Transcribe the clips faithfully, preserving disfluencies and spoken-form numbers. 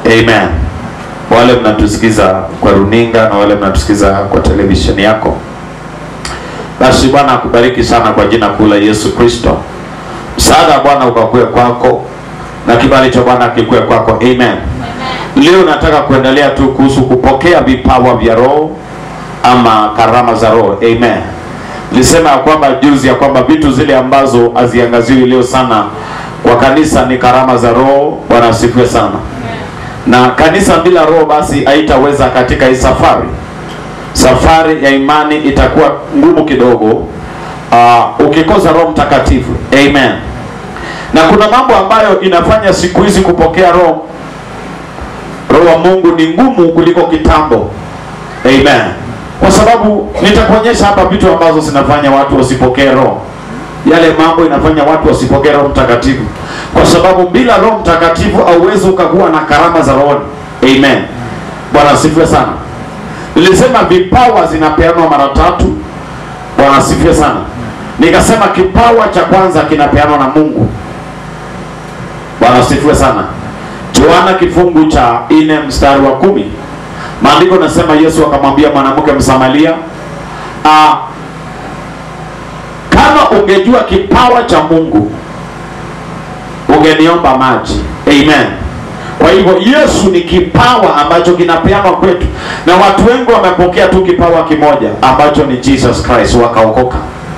Amen. Wale mnatusikiza kwa runinga na wale mnatusikiza kwa televisheni yako, basi Bwana akubariki sana kwa jina kuu la Yesu Kristo. Msaada wa Bwana ukakue kwako na kibali cha Bwana kikue kwako. Amen. Amen. Leo nataka kuendelea tu kuhusu kupokea vipawa vya Roho ama karama za Roho. Amen. Nilisema kwamba juzi ya kwamba vitu zile ambazo haziangaziwi leo sana kwa kanisa ni karama za Roho. Bwana asifiwe sana. Na kanisa bila Roho basi haitaweza katika hii safari. Safari ya imani itakuwa ngumu kidogo uh, ukikosa Roho Mtakatifu. Amen. Na kuna mambo ambayo inafanya siku hizi kupokea Roho Roho wa Mungu ni ngumu kuliko kitambo. Amen. Kwa sababu nitakuonyesha hapa vitu ambazo zinafanya watu wasipokee Roho. Yale mambo inafanya watu wasipokee Roho Mtakatifu. Kwa sababu bila Roho Mtakatifu hauwezi ukakuwa na karama za Roho. Amen. Bwana asifiwe sana. Nilisema vipawa zinapeanwa mara tatu. Bwana asifiwe sana. Nikasema kipawa cha kwanza kinapeanwa na Mungu. Bwana asifiwe sana. Yohana kifungu cha nne mstari wa kumi. Maandiko nasema Yesu akamwambia mwanamke Msamaria, ah, kama ungejua kipawa cha Mungu ungeniomba maji. Amen. Kwa hivyo Yesu ni kipawa ambacho kinapeanwa kwetu, na watu wengi wamepokea tu kipawa kimoja ambacho ni Jesus Christ, wakaokoka.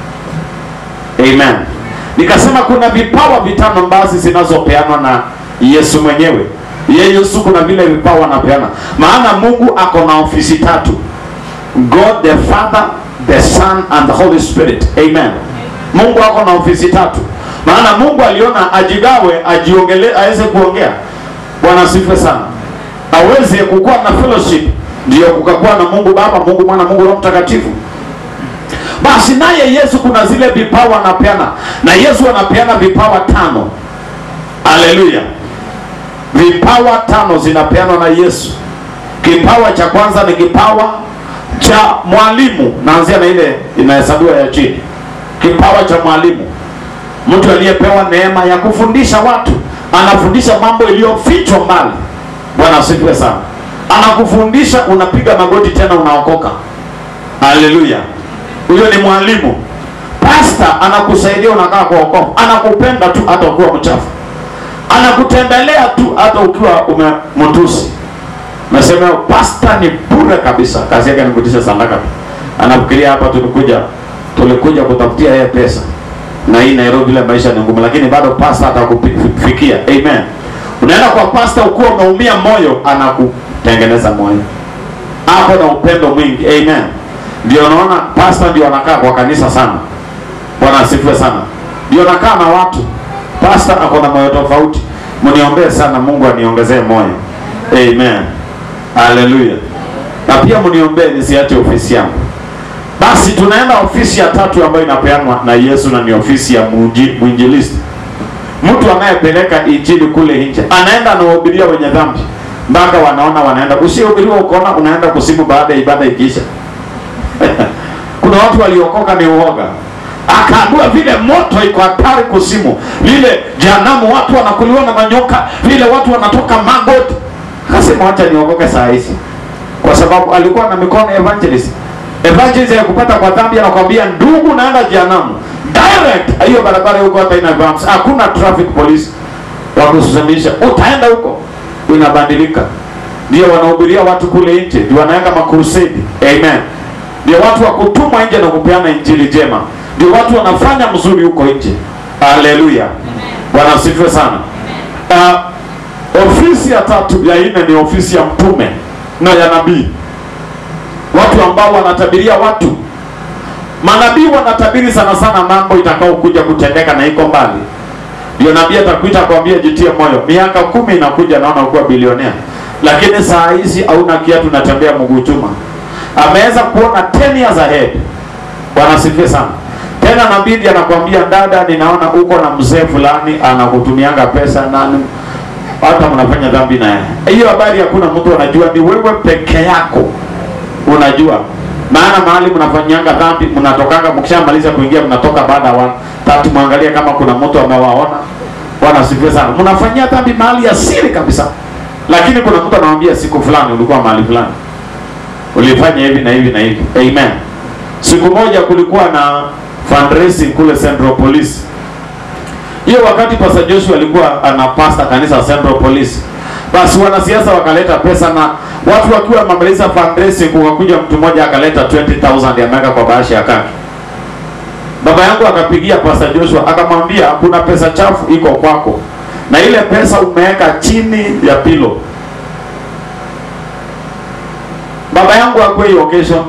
Amen. Nikasema kuna vipawa vitano basi zinazopeanwa na Yesu mwenyewe. Yeye Yesu kuna vile vipawa anapeana. Maana Mungu ako na ofisi tatu. God the Father, the Son and the Holy Spirit. Amen. Mungu ako na ofisi tatu. Maana Mungu aliona ajigawe, ajiongele, aweze kuongea. Bwana asifiwe sana. Aweze kukuwa na fellowship, ndio kukakuwa na Mungu Baba, Mungu Mwana, Mungu Roho Mtakatifu. Basi naye Yesu kuna zile vipawa anapeana. Na Yesu anapeana vipawa tano. Haleluya. Vipawa tano zinapeanwa na Yesu. Kipawa cha kwanza ni kipawa cha mwalimu. Naanzia na ile inahesabiwa ya chini. Kipawa cha mwalimu. Mtu aliyepewa neema ya kufundisha watu. Anafundisha mambo iliyofichwa mbali. Bwana asifiwe sana. Anakufundisha, unapiga magoti tena unaokoka. Haleluya. Huyo ni mwalimu. Pastor anakusaidia unakaa kuokoka. Anakupenda tu hata ukiwa mchafu. Anakutembelea tu hata ukiwa umemtusi. Nasema pastor ni bure kabisa. Kazi yake ni kutisha sadaka. Anafikiria hapa tulikuja tulikuja kutafutia yeye pesa. Na hii Nairobi ile maisha ni ngumu, lakini bado pastor atakufikia. Amen. Unaenda kwa pastor ukiwa umeumia moyo, anakutengeneza moyo. Hapo na upendo mwingi. Amen. Ndio unaona pastor ndio anakaa kwa kanisa sana. Bwana asifiwe sana. Ndio anakaa na watu. Pastor ako na moyo tofauti. Mniombee sana Mungu aniongezee moyo. Amen. Haleluya. Na pia mniombee nisiache ofisi yangu. Basi tunaenda ofisi ya tatu ambayo inapeanwa na Yesu, na ni ofisi ya mwinjilisti. Mtu anayepeleka injili kule nje. Anaenda anawahubiria wenye dhambi mpaka wanaona wanaenda. Usihubiriwa ukaona unaenda kusimu baada ya ibada ikiisha. Kuna watu waliokoka ni uoga. Akaambiwa vile moto iko hatari kusimu. Vile jehanamu watu wanakuliwa na manyoka. Vile watu wanatoka magoti. Akasema acha niokoke saa hizi. Kwa sababu alikuwa na mikono evangelist. Evangelist ya kupata kwa dhambi anakuambia ndugu naenda jehanamu. Direct. Hiyo barabara huko hata ina bumps. Hakuna traffic police wakusimamisha. Utaenda huko. Unabadilika. Ndio wanahubiria watu kule nje. Ndio wanaweka makrusedi. Amen. Ndio watu wa kutumwa nje na kupeana injili njema. Ndio watu wanafanya mzuri huko nje. Haleluya. Bwana asifiwe sana. Uh, ofisi ya tatu ya nne ni ofisi ya mtume na ya nabii. Watu ambao wanatabiria watu. Manabii wanatabiri sana sana mambo itakao kuja kutendeka na iko mbali. Ndio nabii atakuita kwambia jitie moyo. Miaka kumi inakuja naona ukuwa bilionea. Lakini saa hizi hauna kiatu unatembea mguu chuma. Ameweza kuona ten years ahead. Bwana asifiwe sana. Tena nabii anakuambia dada, ninaona uko na mzee fulani anakutumianga pesa nani hata mnafanya dhambi naye. Hiyo habari hakuna mtu anajua, ni wewe peke yako unajua. Maana mahali mnafanyanga dhambi mnatokanga, mkishamaliza kuingia mnatoka baada ya tatu, muangalie kama kuna mtu amewaona. Bwana asifiwe sana. Mnafanyia dhambi mahali ya siri kabisa. Lakini kuna mtu anamwambia siku fulani ulikuwa mahali fulani, ulifanya hivi na hivi na hivi. Amen. Siku moja kulikuwa na fundraising kule Central Police. Hiyo wakati Pastor Joshua alikuwa anapasta kanisa Central Police. Basi wanasiasa wakaleta pesa, na watu wakiwa wamemaliza fundraising kukakuja mtu mmoja akaleta twenty thousand ya meka kwa bahasha ya kaki. Baba yangu akapigia Pastor Joshua akamwambia kuna pesa chafu iko kwako, na ile pesa umeweka chini ya pilo. Baba yangu hakuwa hiyo occasion.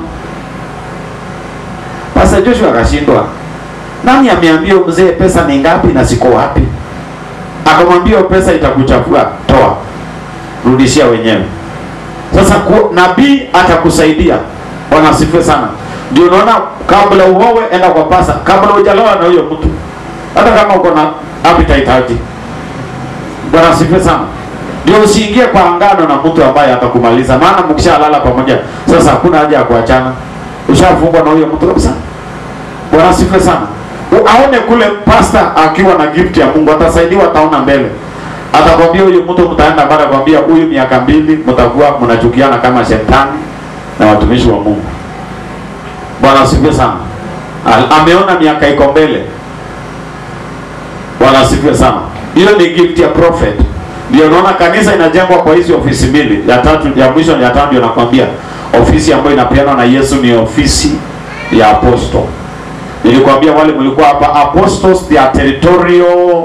Pastor Joshua akashindwa, nani ameambia mzee pesa ni ngapi na siko wapi? Akamwambia pesa itakuchafua, toa, rudishia wenyewe. Sasa nabii atakusaidia. Bwana asifiwe sana. Ndio unaona kabla uowe enda kwa pasa, kabla hujaloa na huyo mtu. Hata kama uko na appetite haji. Bwana asifiwe sana. Ndio usiingie kwa angano na mtu ambaye atakumaliza, maana mkishalala pamoja sasa hakuna haja ya kuachana. Ushafungwa na huyo mtu kabisa. Bwana asifiwe sana. Aone kule pastor akiwa na gift ya Mungu, atasaidiwa, ataona mbele. Atakwambia huyu mtu mtaenda baada kwambia huyu miaka mbili mtakuwa mnachukiana kama shetani na watumishi wa Mungu. Bwana asifiwe sana. Ameona miaka iko mbele. Bwana asifiwe sana. Hiyo ni gift ya prophet. Ndio unaona kanisa inajengwa kwa hizo ofisi mbili. Ya tatu ya mwisho ya tano ndio nakwambia ofisi ambayo inapeanwa na Yesu ni ofisi ya apostle. Nilikwambia wale mlikuwa hapa, apostles they are territorial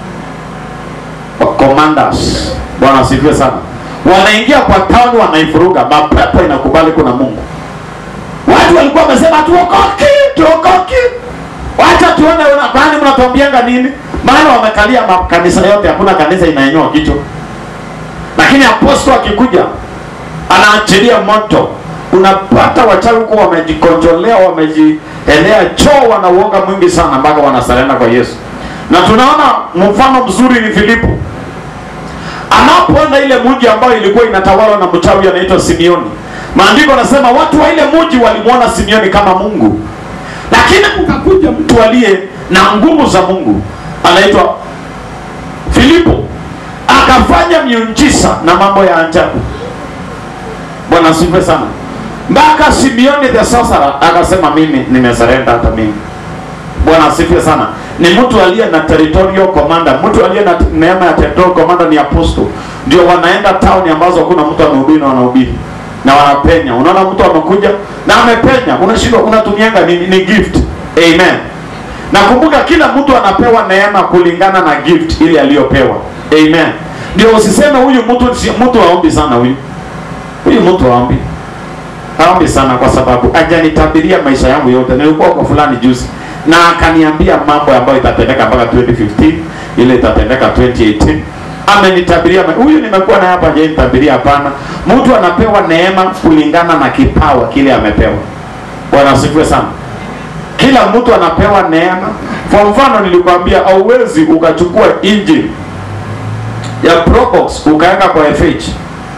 commanders. Bwana asifiwe sana. Wanaingia kwa town wanaifuruga, mapepo inakubali kuna Mungu. Watu walikuwa wamesema tuokoke, tuokoke. Wacha tuone unabani mnatuambianga nini? Maana wamekalia makanisa yote, hakuna kanisa inaenyoa kichwa. Lakini apostle akikuja anaachilia moto. Unapata wachawi kwa wamejikonjolea, wamejielea choo, wanauoga mwingi sana mpaka wanasarenda kwa Yesu. Na tunaona mfano mzuri ni Filipo. Anapoenda ile mji ambayo ilikuwa inatawalwa na mchawi anaitwa Simeoni. Maandiko yanasema watu wa ile mji walimuona Simeoni kama Mungu. Lakini kukakuja mtu aliye na nguvu za Mungu anaitwa Filipo, akafanya miujiza na mambo ya ajabu. Bwana asifiwe sana. Mpaka Simeoni the sorcerer akasema mimi nimesarenda hata mimi. Bwana asifiwe sana. Ni mtu aliye na territorial commander, mtu aliye na neema ya territorial commander ni apostle. Ndio wanaenda town ambazo hakuna mtu anahubiri na wanahubiri na wanapenya. Unaona mtu amekuja na amepenya, unashindwa unatumianga nini? Ni gift. Amen. Na kumbuka kila mtu anapewa neema kulingana na gift ile aliyopewa. Amen. Ndio usiseme huyu mtu mtu aombi sana huyu. Huyu mtu aombi. Aombi sana kwa sababu hajanitabiria maisha yangu yote. Nilikuwa kwa fulani juzi na akaniambia mambo ambayo itatendeka mpaka twenty fifteen, ile itatendeka twenty eighteen. Amenitabiria. Huyu nimekuwa na hapa je nitabiria hapana. Mtu anapewa neema kulingana na kipawa kile amepewa. Bwana asifiwe sana. Kila mtu anapewa neema. Kwa mfano nilikwambia hauwezi ukachukua injili ya Probox ukaweka kwa F H.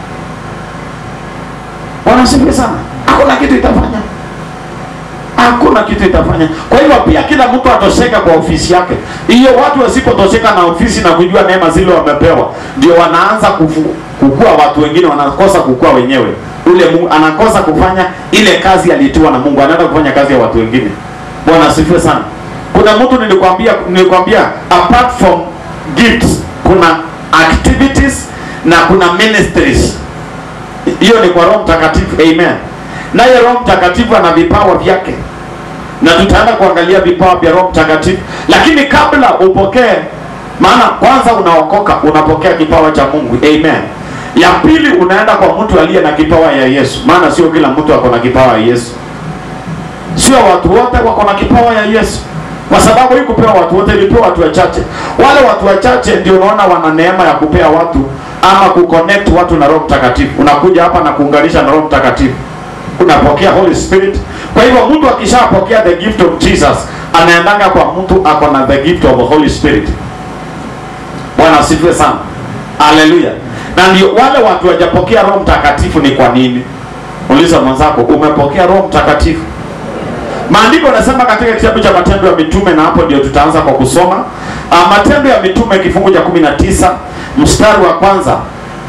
Bwana asifiwe sana. Hakuna kitu itafanya. Hakuna kitu itafanya. Kwa hiyo pia kila mtu atosheka kwa ofisi yake. Hiyo watu wasipotosheka na ofisi na kujua neema zile wamepewa, ndio wanaanza kukua, watu wengine wanakosa kukua wenyewe. Ule Mungu anakosa kufanya ile kazi alitiwa na Mungu, anaenda kufanya kazi ya watu wengine. Bwana asifiwe sana. Kuna mtu nilikwambia nilikwambia apart from gifts kuna activities na kuna ministries. Hiyo ni kwa Roho Mtakatifu. Amen. Naye Roho Mtakatifu ana vipawa vyake. Na tutaenda kuangalia vipawa vya Roho Mtakatifu. Lakini kabla upokee, maana kwanza unaokoka, unapokea kipawa cha Mungu. Amen. Ya pili unaenda kwa mtu aliye na kipawa ya Yesu. Maana sio kila mtu ako na kipawa ya Yesu. Sio watu wote wako na kipawa ya Yesu. Kwa sababu hii kupewa watu wote, ilipewa watu wachache. Wale watu wachache ndio unaona wana neema ya kupea watu ama kuconnect watu na Roho Mtakatifu. Unakuja hapa na kuunganisha na Roho Mtakatifu. Unapokea Holy Spirit. Kwa hivyo mtu akishapokea the gift of Jesus, anaendanga kwa mtu ako na the gift of Holy Spirit. Bwana asifiwe sana. Haleluya. Na ndio wale watu wajapokea Roho Mtakatifu ni kwa nini? Uliza mwenzako, umepokea Roho Mtakatifu? Maandiko yanasema katika kitabu cha Matendo ya Mitume, na hapo ndio tutaanza kwa kusoma. Uh, Matendo ya Mitume kifungu cha kumi na tisa mstari wa kwanza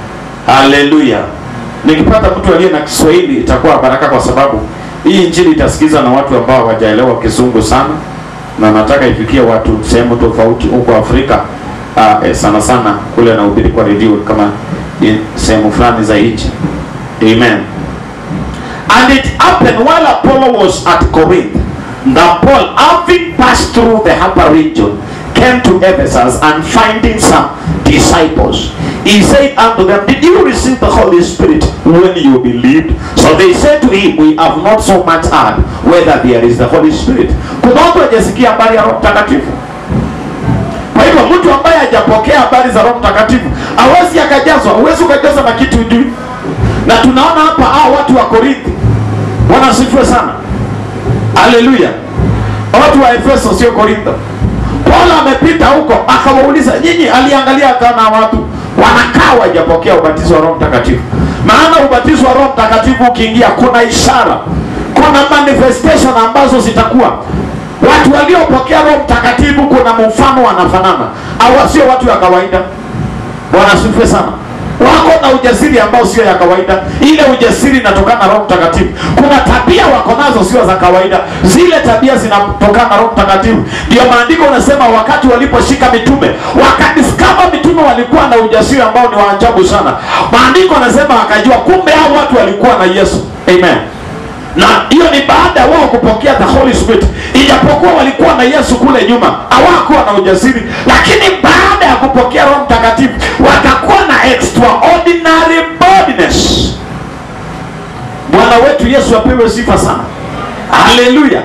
Haleluya. Nikipata mtu aliye na Kiswahili itakuwa baraka, kwa sababu hii injili itasikizwa na watu ambao hawajaelewa Kizungu sana, na nataka ifikie watu sehemu tofauti huko Afrika. Uh, eh, sana sana kule na ubiri kwa radio kama sehemu fulani za nchi. Amen. And it happened while Apollo was at Corinth, that Paul, having passed through the upper region, came to Ephesus, and finding some disciples, he said unto them, did you receive the Holy Spirit when you believed? So they said to him, we have not so much heard whether there is the Holy Spirit. Kuna watu hawajasikia habari ya Roho Mtakatifu. Kwa hivyo mtu ambaye hajapokea habari za Roho Mtakatifu hawezi akajazwa. Huwezi ukajazwa na kitu hujui. Na tunaona hapa hao watu wa Korinthi wanasifiwa sana. Haleluya. Watu wa Efeso sio Korintho. Paulo amepita huko akawauliza, nyinyi, aliangalia kana watu wanakaa wajapokea ubatizo wa Roho Mtakatifu. Maana ubatizo wa Roho Mtakatifu ukiingia kuna ishara, kuna manifestation ambazo zitakuwa. Watu waliopokea Roho Mtakatifu kuna mfano wanafanana. Hawa sio watu wa kawaida. Bwana asifiwe sana. Wako na ujasiri ambao sio ya kawaida. Ile ujasiri inatokana na Roho Mtakatifu. Kuna tabia wako nazo sio za kawaida. Zile tabia zinatokana na Roho Mtakatifu. Ndio maandiko unasema wakati waliposhika mitume, wakadiscover mitume walikuwa na ujasiri ambao ni wa ajabu sana. Maandiko unasema wakajua kumbe hao watu walikuwa na Yesu. Amen. Na hiyo ni baada wao kupokea the Holy Spirit. Ijapokuwa walikuwa na Yesu kule nyuma, hawakuwa na ujasiri, lakini baada ya kupokea Roho Mtakatifu wakakuwa na extraordinary boldness. Bwana wetu Yesu apewe sifa sana. Haleluya.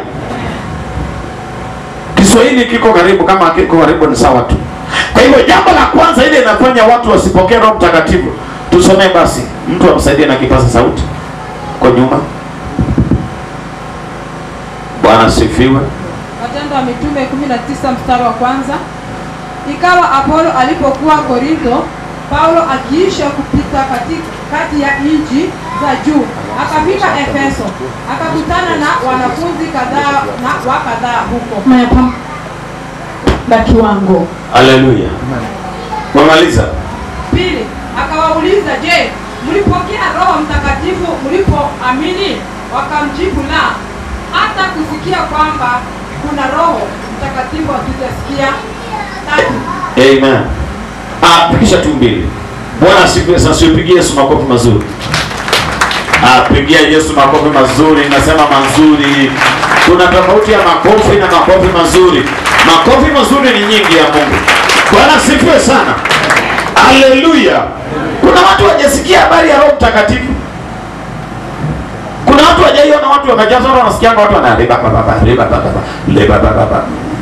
Kiswahili kiko karibu, kama kiko karibu ni sawa tu. Kwa hivyo jambo la kwanza ile inafanya watu wasipokee Roho Mtakatifu, tusomee basi. Mtu amsaidie na kipaza sauti kwa nyuma. Bwana sifiwe. Matendo ya Mitume kumi na tisa mstari wa kwanza. Ikawa Apolo alipokuwa Korintho, Paulo akiisha kupita kati ya nchi za juu, akafika Efeso, akakutana na wanafunzi kadhaa na wakadhaa huko. Mapa na kiwango. Haleluya. Mwamaliza. Pili, akawauliza, je, mlipokea Roho Mtakatifu mlipoamini? Wakamjibu, la, hata kusikia kwamba kuna Roho Mtakatifu hatujasikia. Tatu. Amen. Ah, pikisha tu mbili. Bwana asifiwe sana. Sipigie Yesu makofi mazuri. Ah, pigia Yesu makofi mazuri. Nasema mazuri. Kuna tofauti ya makofi na makofi mazuri. Makofi mazuri ni nyingi ya Mungu. Bwana asifiwe sana. Haleluya. Kuna watu hawajasikia habari ya Roho Mtakatifu. Kuna watu hawajaiona, watu wamejazwa na wanasikia watu wanareba baba baba reba baba leba baba baba.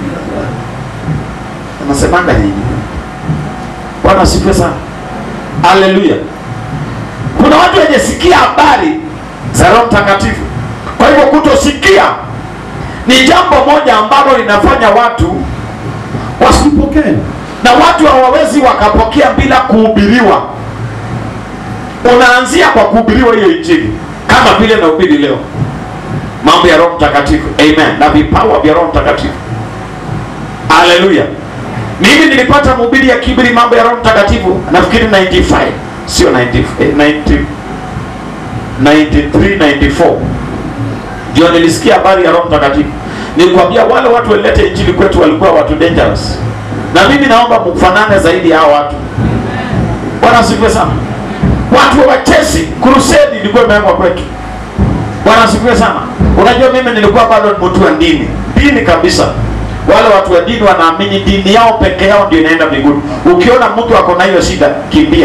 Anasemanga nini? Bwana asifiwe sana. Haleluya. Kuna watu hawajasikia habari za Roho Mtakatifu. Kwa hivyo kutosikia ni jambo moja ambalo linafanya watu wasipokee. Na watu hawawezi wakapokea bila kuhubiriwa. Unaanzia kwa kuhubiriwa hiyo injili, kama vile na ubiri leo mambo ya Roho Mtakatifu. Amen. Na vipawa vya Roho Mtakatifu. Haleluya. Mimi nilipata mhubiri ya kibiri mambo ya Roho Mtakatifu nafikiri ninety-five, sio ninety, ninety, ninety-three, ninety-four. Ndio nilisikia habari ya Roho Mtakatifu. Nilikwambia wale watu walileta injili kwetu walikuwa watu dangerous. Na mimi naomba mfanane zaidi hao watu. Bwana asifiwe sana. Watu wa Chelsea crusade ilikuwa imeanza kwetu. Bwana asifiwe sana. Unajua mimi nilikuwa bado mtu wa dini. Dini kabisa. Wale watu wa dini wanaamini dini yao peke yao ndio inaenda mbinguni. Ukiona mtu ako na hiyo shida, kimbia.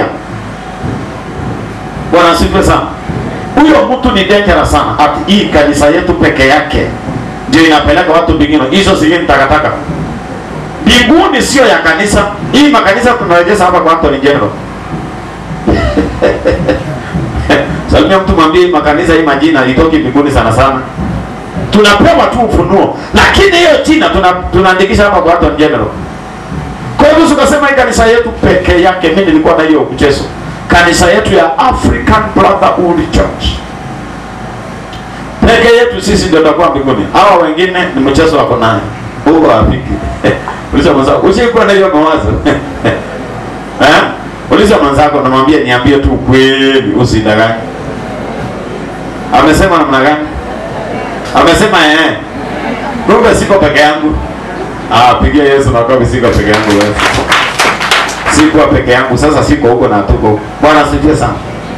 Bwana asifiwe sana. Huyo mtu ni dangerous sana. Ati hii kanisa yetu peke yake ndio inapeleka watu mbinguni. Hizo zingine takataka. Mbinguni sio ya kanisa. Hii makanisa tunarejeza hapa kwa Anthony General. Salimia mtu mwambie makanisa hii majina litoki mbinguni sana sana. Tunapewa tu ufunuo, lakini hiyo jina tunaandikisha hapa kwa Anthony General. Kwa hivyo ukasema hii kanisa yetu peke yake, mimi nilikuwa na hiyo mchezo. Kanisa yetu ya African Brotherhood Church peke yetu sisi ndio tutakuwa mbinguni. Hawa wengine ni mchezo wako naye. Huko hapiki. Uliza mwanzo, usikuwa na hiyo mawazo. Eh? Uliza mwanzako, namwambia niambie tu kweli, usidanganye. Amesema namna gani? Amesema eh. Kumbe siko peke yangu. Ah, pigia Yesu na kwa siko peke yangu wewe. Siko peke yangu, sasa siko huko na tuko. Bwana asifiwe sana.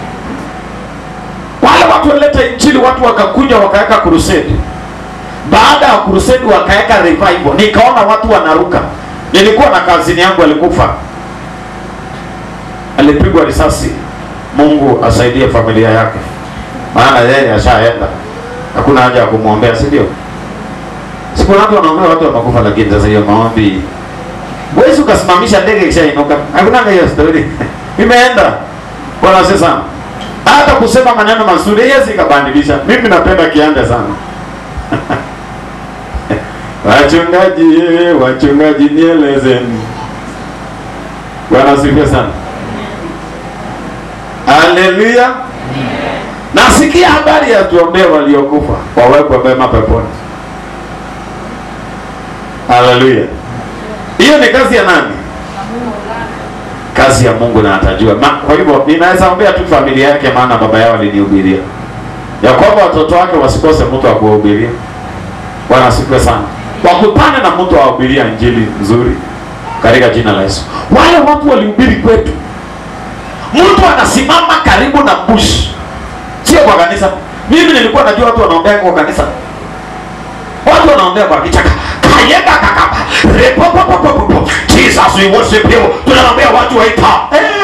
Wale watu walileta injili, watu wakakuja wakaweka crusade. Baada ya crusade wakaweka revival. Nikaona watu wanaruka. Nilikuwa na kazini yangu alikufa. Alipigwa risasi. Mungu asaidie familia yake. Maana yeye ashaenda. Hakuna haja ya kumwombea, si ndio? Siku watu wanaombea watu wanakufa, lakini sasa hiyo maombi. Wewe ukasimamisha ndege ikishainuka. Hakuna hiyo story. Imeenda. Bwana asifiwe sana. Hata kusema maneno mazuri Yesu ikabadilisha. Mimi napenda kiande sana. Wachungaji, wachungaji nielezeni. Bwana asifiwe sana. Haleluya. Nasikia habari ya tuombee waliokufa wawekwe mema peponi. Haleluya. Hiyo ni kazi ya nani? Kazi ya Mungu na atajua. Ma, kwa hivyo ninaweza ombea tu familia yake, maana baba yao alinihubiria ya kwamba watoto wake wasikose mtu wa kuhubiria. Bwana asifiwe sana. Wakutane na mtu wa kuhubiria injili nzuri katika jina la Yesu. Wale watu walihubiri kwetu. Mtu anasimama karibu na bush. Sio kwa kanisa. Mimi nilikuwa najua watu wanaombea kwa kanisa. Watu wanaombea kwa kichaka. Kayeka kakapa. Repopopopopo. Jesus we worship you. Tunaombea watu waita.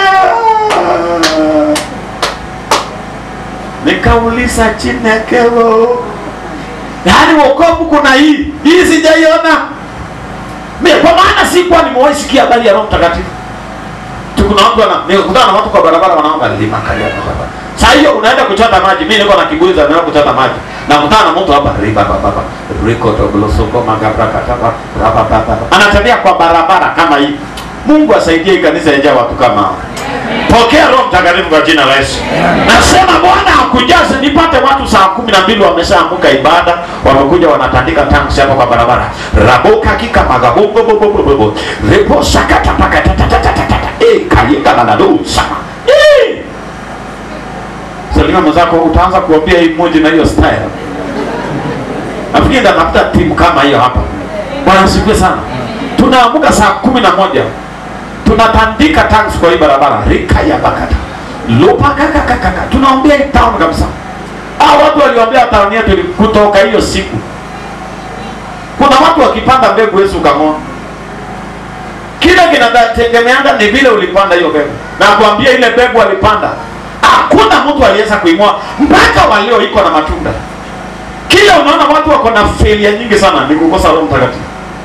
Nikauliza Chinekelo. Yaani wokovu kuna hii. Hii sijaiona. Mimi kwa maana sikuwa nimewahi sikia habari ya Roho Mtakatifu. Kuna watu wana nikutana na watu kwa barabara wanaomba lima kalia barabara. Sasa hiyo unaenda kuchota maji, mimi niko na kibuyu za naenda kuchota maji. Na kutana na mtu hapa riba baba. Riko to blosoko magabra kataba raba baba. Anatembea kwa barabara kama hii. Mungu asaidie kanisa yaje watu kama hao. Pokea Roho Mtakatifu kwa jina la Yesu. Nasema Bwana akujaze nipate watu saa kumi na mbili wameshaamka ibada, wamekuja wanatandika tanks hapo kwa barabara. Raboka kika magabongo bobo bobo. Repo sakata pakata tata. Eh, kayeka na nado sama. Eh. Salima mzako utaanza kuambia hii moja na hiyo style. Nafikiri ndio nafuta timu kama hiyo hapa. Bwana asifiwe sana. Tunaamka saa kumi na moja. Tunatandika tanks kwa hii barabara. Rika ya bakata. Lupa kaka kaka. Tunaombea hii town kabisa. Hao watu waliombea town yetu kutoka hiyo siku. Kuna watu wakipanda mbegu Yesu kang'oa. Kile kinategemeana ni vile ulipanda hiyo mbegu. Na kuambia ile mbegu walipanda, hakuna mtu aliweza kuing'oa mpaka waleo iko na matunda. Kile unaona watu wako na failure nyingi sana ni kukosa Roho Mtakatifu.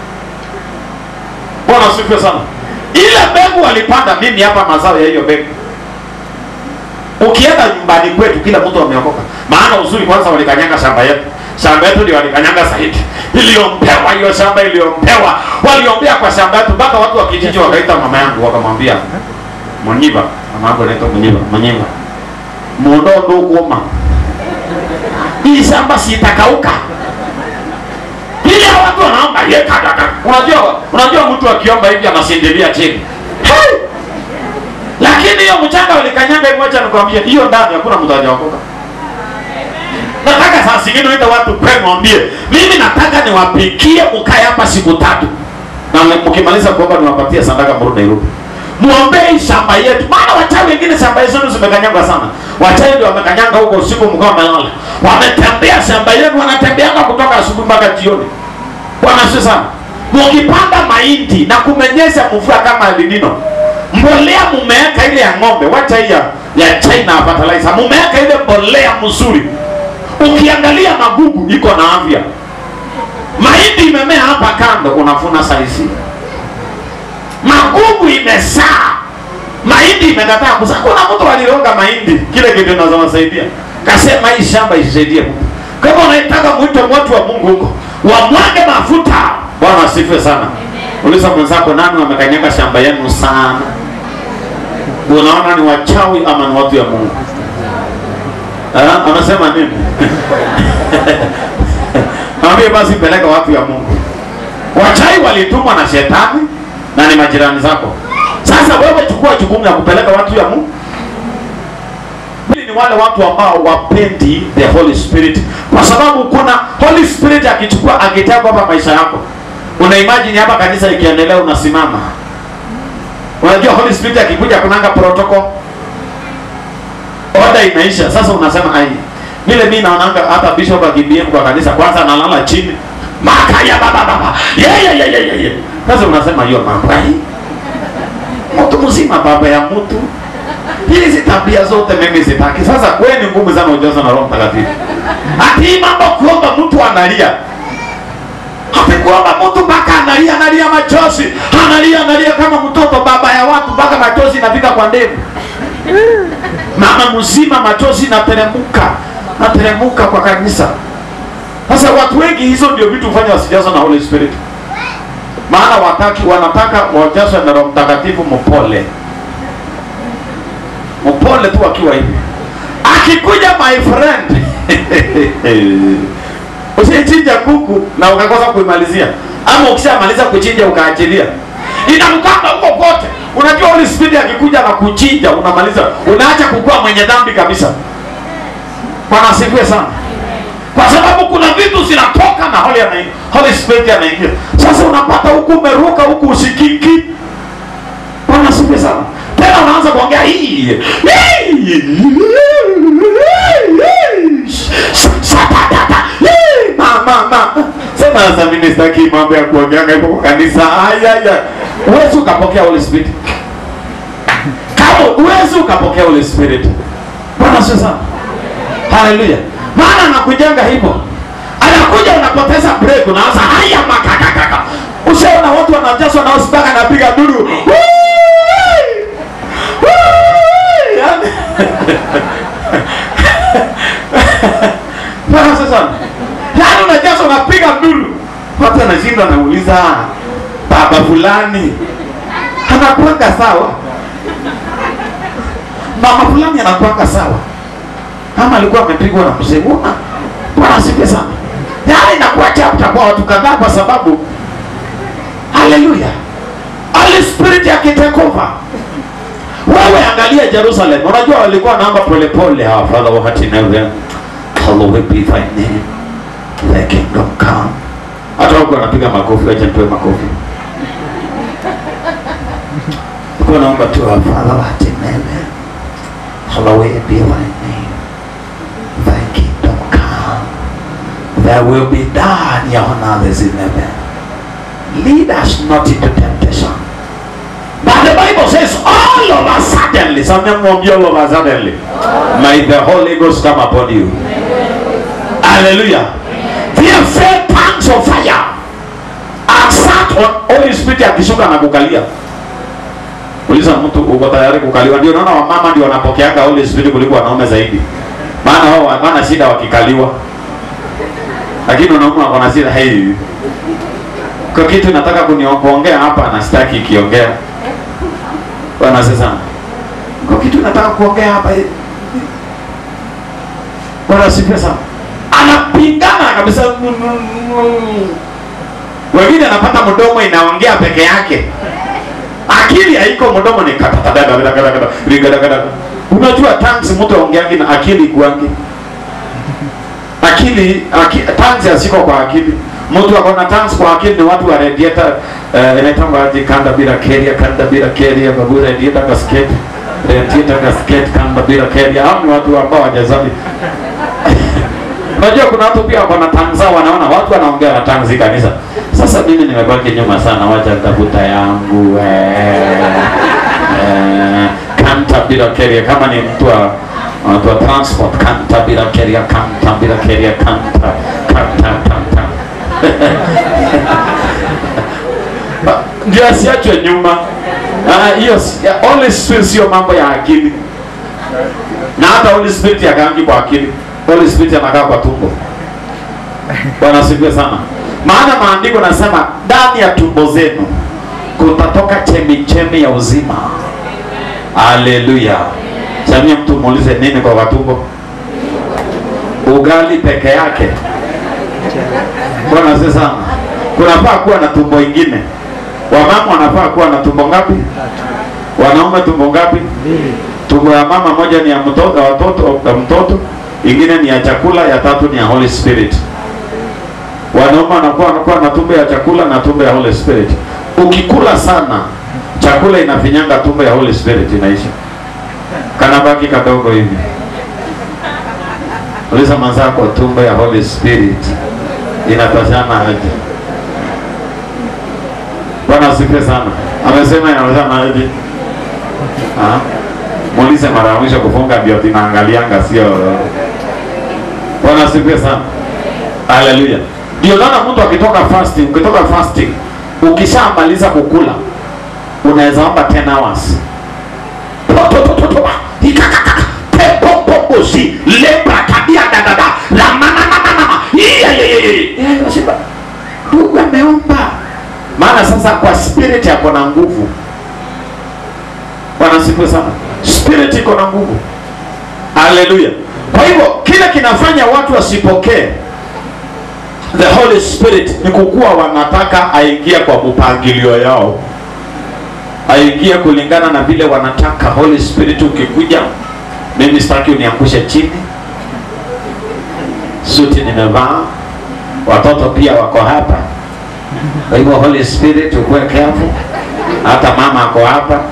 Bwana asifiwe sana. Ile mbegu walipanda, mimi hapa mazao ya hiyo mbegu. Ukienda nyumbani kwetu kila mtu ameokoka. Maana uzuri kwanza walikanyanga shamba yetu. Shamba yetu ndio walikanyanga zaidi. Iliompewa hiyo shamba iliompewa. Waliombea kwa shamba yetu mpaka watu wa kijiji wakaita mama yangu wakamwambia, "Munyiba, mama yangu anaitwa Munyiba, Munyiba. Mundo ndo kuoma. Hii shamba sitakauka." Ile watu wanaomba yeka kaka. Unajua, unajua mtu akiomba hivi anasindilia chini. Hey! Lakini hiyo mchanga walikanyanga hivi, acha nikwambie, hiyo ndani hakuna mtu hajaokoka. Nataka saa zingine uite watu kwa mwambie, mimi nataka niwapikie mkae hapa siku tatu. Na mkimaliza kuomba niwapatie sadaka mrudi Nairobi. Muombee shamba yetu. Maana wachawi wengine shamba yetu zimekanyanga sana. Wachawi ndio wamekanyanga huko usiku mkao melala. Wametembea shamba yetu, wanatembea kutoka asubuhi mpaka jioni. Bwana asifiwe sana. Mkipanda mahindi na kumenyesha mvua kama elinino, mbolea mumeweka ile ya ng'ombe, wacha hii ya China fertilizer. Mumeweka ile mbolea mzuri. Ukiangalia magugu iko na afya. Mahindi imemea hapa kando, unafuna saizi. Magugu imesaa. Mahindi imekataa kuzaa. Kuna mtu alironga mahindi, kile kitu kinazowasaidia. Kasema hii shamba isaidie Mungu. Kwa hivyo unataka mwito watu wa Mungu huko, wamwage mafuta. Bwana asifiwe sana. Uliza mwenzako, nani wamekanyanga shamba yenu sana? Unaona ni wachawi ama ni watu ya Mungu? Ah, anasema nini? Mwambie basi peleka watu ya Mungu. Wachawi walitumwa na shetani na ni majirani zako. Sasa Sasa wewe chukua jukumu ya kupeleka watu ya Mungu. Hili ni wale watu ambao wapendi the Holy Spirit, kwa sababu kuna Holy Spirit akichukua akitaka hapa maisha yako. Una imagine hapa kanisa ikiendelea unasimama. Unajua Holy Spirit akikuja kunanga protocol. Oda inaisha. Sasa unasema ai, vile mimi naonanga hata bishop akibiem kwa kanisa kwanza analala chini. Maka ya baba baba. Yeah yeah yeah yeah yeah. Sasa unasema hiyo mambo ai. Mtu mzima baba ya mtu. Hizi tabia zote mimi sitaki. Sasa wewe ni ngumu sana ujazo na Roho Mtakatifu. Ati mambo kuomba mtu analia. Ati kuomba mtu mpaka analia, analia machozi. Analia analia kama mtoto baba ya watu mpaka machozi inafika kwa ndevu. Mama mzima machozi inateremka. Nateremka kwa kanisa. Sasa watu wengi hizo ndio vitu hufanya wasijazwe na Holy Spirit. Maana wataki wanataka wajazwe na Roho Mtakatifu mpole. Mpole tu akiwa hivi. Akikuja my friend. Usichinja kuku na ukakosa kuimalizia. Ama ukishamaliza kuchinja ukaachilia. Inamkanga huko kote. Unajua Holy Spirit akikuja na kuchinja unamaliza. Unaacha kukua mwenye dhambi kabisa. Bwana asifiwe sana. Kwa sababu kuna vitu zinatoka na Holy anaingia. Holy Spirit anaingia. Sasa unapata huku umeruka huku usikiki. Bwana asifiwe sana. Tena unaanza kuongea hii. Mama mama. Sema sasa mimi sitaki mambo ya kuongea hapo kwa kanisa. Aya aya. Uwezi ukapokea Holy Spirit. Kama uwezi ukapokea Holy Spirit. Bwana asifiwe sana. Haleluya. Maana anakujenga hivyo. Anakuja unapoteza break unaanza haya makakakaka. Ushaona watu wanajazwa na usipaka na piga duru. Bwana sasa. Yaani unajazwa na piga duru. Watu wanashinda wanauliza baba fulani anakuanga sawa. Mama fulani anakuanga sawa. Kama alikuwa amepigwa na mzee bwana. Bwana asifiwe sana. Yaani inakuwa chapter kwa watu kadhaa kwa sababu haleluya. Holy Spirit akitake over. Wewe angalia Jerusalem. Unajua walikuwa naomba pole pole hawa Father wakati never. Hallowed be thy name. Thy kingdom come. Hata wako wanapiga makofi, acha nitoe makofi. Kwa naomba tu Father wakati never. Hallowed be thy name. Thy kingdom come. Thy will be done here on earth as in heaven. Lead us not into temptation. But the Bible says all of us suddenly, something more all of us suddenly, may the Holy Ghost come upon you. Hallelujah. There fell tongues of fire and sat on Holy Spirit akishuka na kukalia. Uliza mtu uko tayari kukaliwa? Ndio naona wamama ndio wanapokeanga Holy Spirit kuliko wanaume zaidi. Maana wao wana shida wakikaliwa. Lakini wanaume wana shida hii. Kwa kitu nataka kuniongea hapa na sitaki kiongea. Bwana sasa. Kwa kitu nataka kuongea hapa. Bwana sifa sana. Anapingana kabisa. Wengine anapata mdomo inaongea peke yake. Akili haiko, mdomo ni kata kata kata kata kata. Unajua tongues mtu aongeangi na akili kuangi. Akili, akili tongues hasiko kwa akili. Mtu akona tongues kwa akili ni watu wa radiator inaitwa aje kanda bila keria kanda bila keria babu radiator gasket radiator gasket kanda bila keria. Hao ni watu ambao hawajazali. Unajua kuna watu pia wana tongues zao wanaona watu wanaongea na tongues kanisa. Sasa mimi nimebaki nyuma sana, wacha nitafuta yangu eh kanta bila keria. Kama ni mtu wa mtu wa transport kanta bila keria kanta bila keria kanta kanta kanta ndio asiachwe nyuma. Hiyo uh, Holy Spirit sio mambo ya akili. Na hata Holy Spirit yakaangi kwa akili. Holy Spirit anakaa kwa tumbo. Bwana asifiwe sana. Maana maandiko nasema ndani ya tumbo zenu kutatoka chemichemi ya uzima. Haleluya. Samia mtu muulize nini kwa tumbo? Ugali peke yake. Bwana asifiwe sana. Kunafaa kuwa na tumbo ingine. Wamama wanafaa kuwa na tumbo ngapi? Wanaume tumbo ngapi? Tumbo ya mama moja ni ya mtoto, watoto, ya mtoto, ingine ni ya chakula, ya tatu ni ya Holy Spirit. Wanaume wanakuwa wanakuwa na tumbo ya chakula na tumbo ya Holy Spirit. Ukikula sana, chakula inafinyanga tumbo ya Holy Spirit inaisha. Kana baki kadogo hivi. Uliza mazako tumbo ya Holy Spirit inatashana aje? Bwana asifiwe sana. Amesema inatashana aje? Ah. Muulize mara mwisho kufunga ndio tunaangalianga sio. Bwana asifiwe sana. Haleluya. Ndio naona mtu akitoka fasting, ukitoka fasting, ukishamaliza kukula, unaweza omba ten hours. Pepoposi, lebra tabia dadada, la mama mama. Yeye unasema, Mungu ameomba. Maana sasa kwa spirit yako na nguvu. Bwana asifiwe sana. Spirit iko na nguvu. Haleluya. Kwa hivyo kile kinafanya watu wasipokee the Holy Spirit ni kukua wanataka aingie kwa mpangilio yao, aingie kulingana na vile wanataka. Holy Spirit ukikuja, mimi sitaki uniangushe chini, suti nimevaa, watoto pia wako hapa. Kwa hivyo Holy Spirit ukuwe careful, hata mama ako hapa.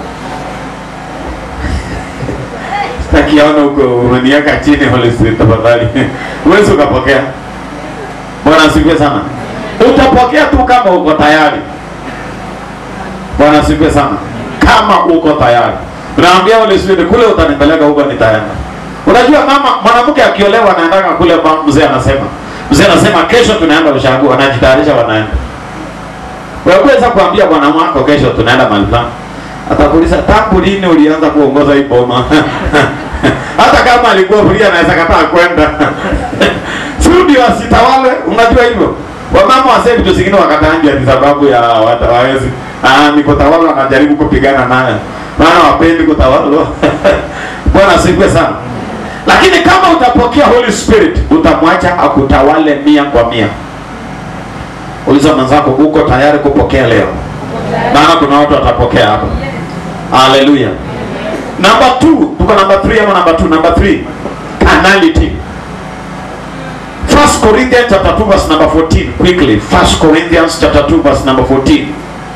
Sitakiona uko umeniweka chini Holy Spirit tafadhali. Uwezi ukapokea. Bwana asifiwe sana. Utapokea tu kama uko tayari. Bwana asifiwe sana. Kama uko tayari. Unaambia Holy Spirit kule utanipeleka huko nitaenda. Unajua mama mwanamke akiolewa anaenda kule, mzee anasema. Mzee anasema kesho tunaenda ushago, anajitayarisha wanaenda. Wewe unaweza kuambia bwana wako kesho tunaenda mahali fulani. Atakuuliza tangu lini ulianza kuongoza hii boma? Hata kama alikuwa free anaweza kataa kwenda. Sudi wasitawale, unajua hivyo. Wamama wasema vitu zingine wakatangia ni sababu ya watawawezi. Ah, niko tawala anajaribu kupigana naye. Maana wapendi kutawala. Bwana asifiwe sana. Lakini kama utapokea Holy Spirit, utamwacha akutawale mia kwa mia. Uliza mwenzako uko tayari kupokea leo? Maana kuna watu watapokea hapa. Hallelujah. Number two, tuko number three ama number two? Number three, carnality. First Corinthians chapter two verse number fourteen. Quickly, First Corinthians chapter two verse number fourteen.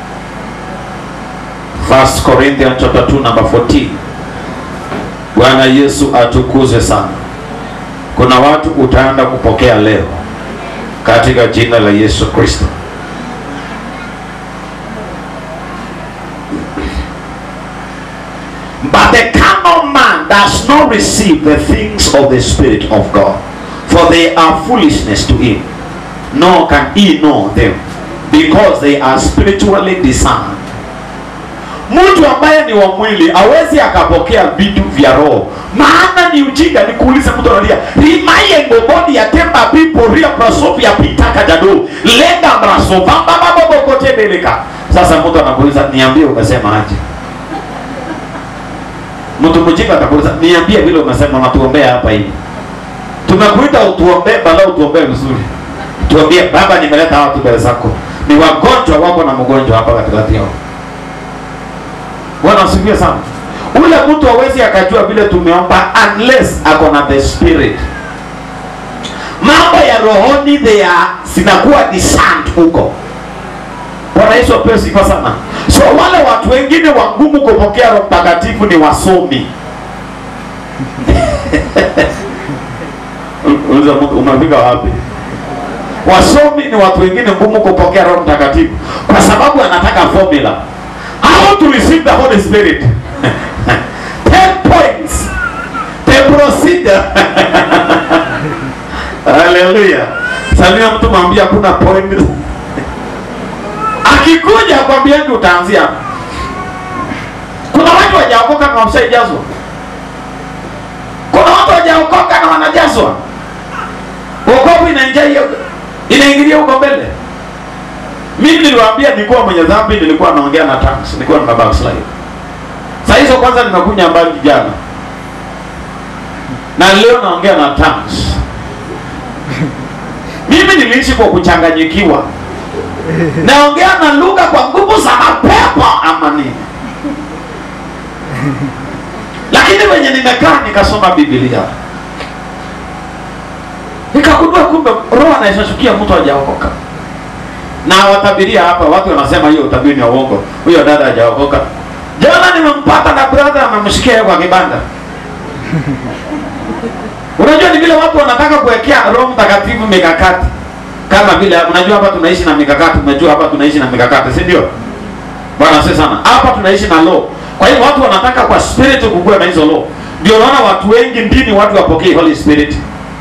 First Corinthians chapter two number fourteen. Bwana Yesu atukuzwe sana. Kuna watu utaenda kupokea leo katika jina la Yesu Kristo. But the carnal man does not receive the things of the Spirit of God, for they are foolishness to him, nor can he know them, because they are spiritually discerned. Mtu ambaye ni wa mwili hawezi akapokea vitu vya roho. Maana ni ujinga. Nikuulize mtu analia, rimaye ngobodi ya temba pipo ria prasofi ya pitaka jadu lenga mrasova baba baba kote beleka. Sasa mtu anakuuliza niambie umesema aje? Mtu mjinga atakuuliza niambie vile umesema matuombea hapa hivi. Tumekuita utuombee bala utuombee vizuri. Tuambie baba nimeleta watu mbele zako. Ni wagonjwa wako na mgonjwa hapa katikati yao. Bwana asifiwe sana. Ule mtu hawezi akajua vile tumeomba unless ako na the Spirit. Mambo ya rohoni they are sinakuwa discerned huko. Bwana Yesu apewe sifa sana. So wale watu wengine wangumu kupokea Roho Mtakatifu ni wasomi. Uliza mtu umefika wapi? Wasomi ni watu wengine ngumu kupokea Roho Mtakatifu kwa sababu anataka formula. How to receive the Holy Spirit? Ten points. The procedure. Hallelujah. Salimia mtu mwambie kuna point. Akikuja kwambia ndio utaanzia. Kuna watu wajaokoka na wamshaijazwa. Kuna watu wajaokoka na wanajazwa. Wokovu inaingia inaingilia huko mbele. Mimi niliwaambia nilikuwa mwenye dhambi, nilikuwa naongea na tongues, nilikuwa na backslide. Sasa hizo kwanza nimekunya mbali jana. Na leo naongea na tongues. Mimi niliishi kwa kuchanganyikiwa. Naongea na lugha kwa nguvu za mapepo ama nini? Lakini wenye nimekaa nikasoma Biblia, nikagundua kumbe roho anayeshukia mtu hajaokoka. Na watabiria hapa watu wanasema hiyo utabiri ni uongo, huyo dada hajaokoka. Jana nimempata na brother amemshikia kwa kibanda. Unajua ni vile watu wanataka kuwekea Roho Mtakatifu mikakati. Kama vile unajua hapa tunaishi na mikakati, unajua hapa tunaishi na mikakati, si ndio? Bwana sasa sana. Hapa tunaishi na law. Kwa hiyo watu wanataka kwa spirit kukua na hizo law. Ndio unaona watu wengi ndini watu wapokee Holy Spirit.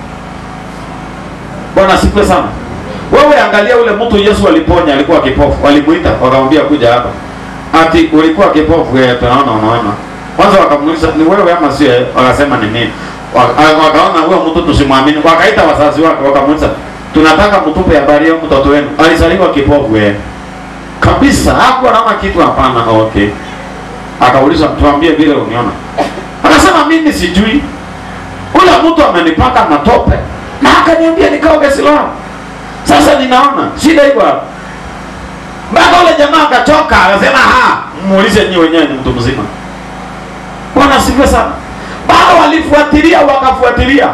Bwana sifiwe sana. Wewe angalia ule mtu Yesu aliponya alikuwa kipofu. Walimuita wakamwambia kuja hapa. Ati ulikuwa kipofu wewe, tunaona unaona. Kwanza wakamuuliza ni wewe ama sio? Wakasema ni mimi. Wakaona huyo mtu tusimwamini. Wakaita wazazi wake wakamuuliza tunataka mtupe habari ya mtoto wenu. Alizaliwa kipofu wewe. Kabisa, hakuwa anaona kitu hapana. Okay. Akauliza tuambie vile uniona. Akasema mimi sijui. Ule mtu amenipaka matope na akaniambia nikaoge Siloamu. Sasa ninaona shida iko hapa. Mpaka ule jamaa akachoka akasema ha, muulize nyinyi wenyewe ni mtu mzima. Bwana sifiwe sana. Bado walifuatilia wakafuatilia.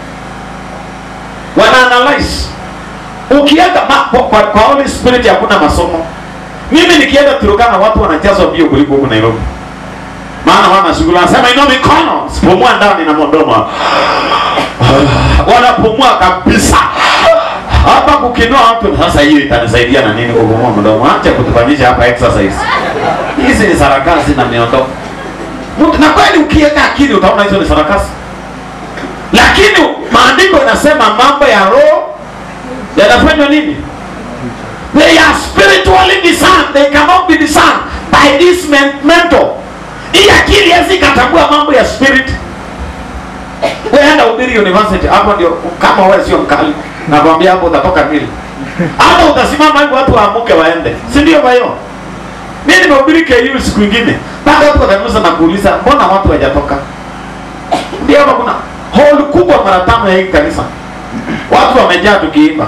Wana analyze. Ukienda kwa, kwa, kwa Holy Spirit hakuna masomo. Mimi nikienda Turukana watu wanajazwa bio kuliko huko Nairobi. Maana wana shughuli wanasema ino mikono, sipumua ndani na mdomo. Wanapumua kabisa. Hapa kukinua watu sasa hiyo itanisaidia na nini kupumua mdomo? Acha kutufanyisha hapa exercise. Hizi ni sarakasi na miondoko. Na kweli ukiweka akili utaona hizo ni sarakasi. Lakini maandiko yanasema mambo ya roho yanafanywa nini? They are spiritually discerned. They cannot be discerned by this mental. Hii akili hizi katambua mambo ya spirit. Wewe enda ubiri university hapo ndio kama wewe sio mkali. Nakwambia hapo utatoka nili. Hapo utasimama hivi watu waamuke waende. Si ndio bayo? Mimi nimehubiri K U siku nyingine. Baada watu wakaanza na kuuliza mbona watu hawajatoka? Ndio hapa kuna hall kubwa mara tano ya hii kanisa. Watu wamejaa tukiimba.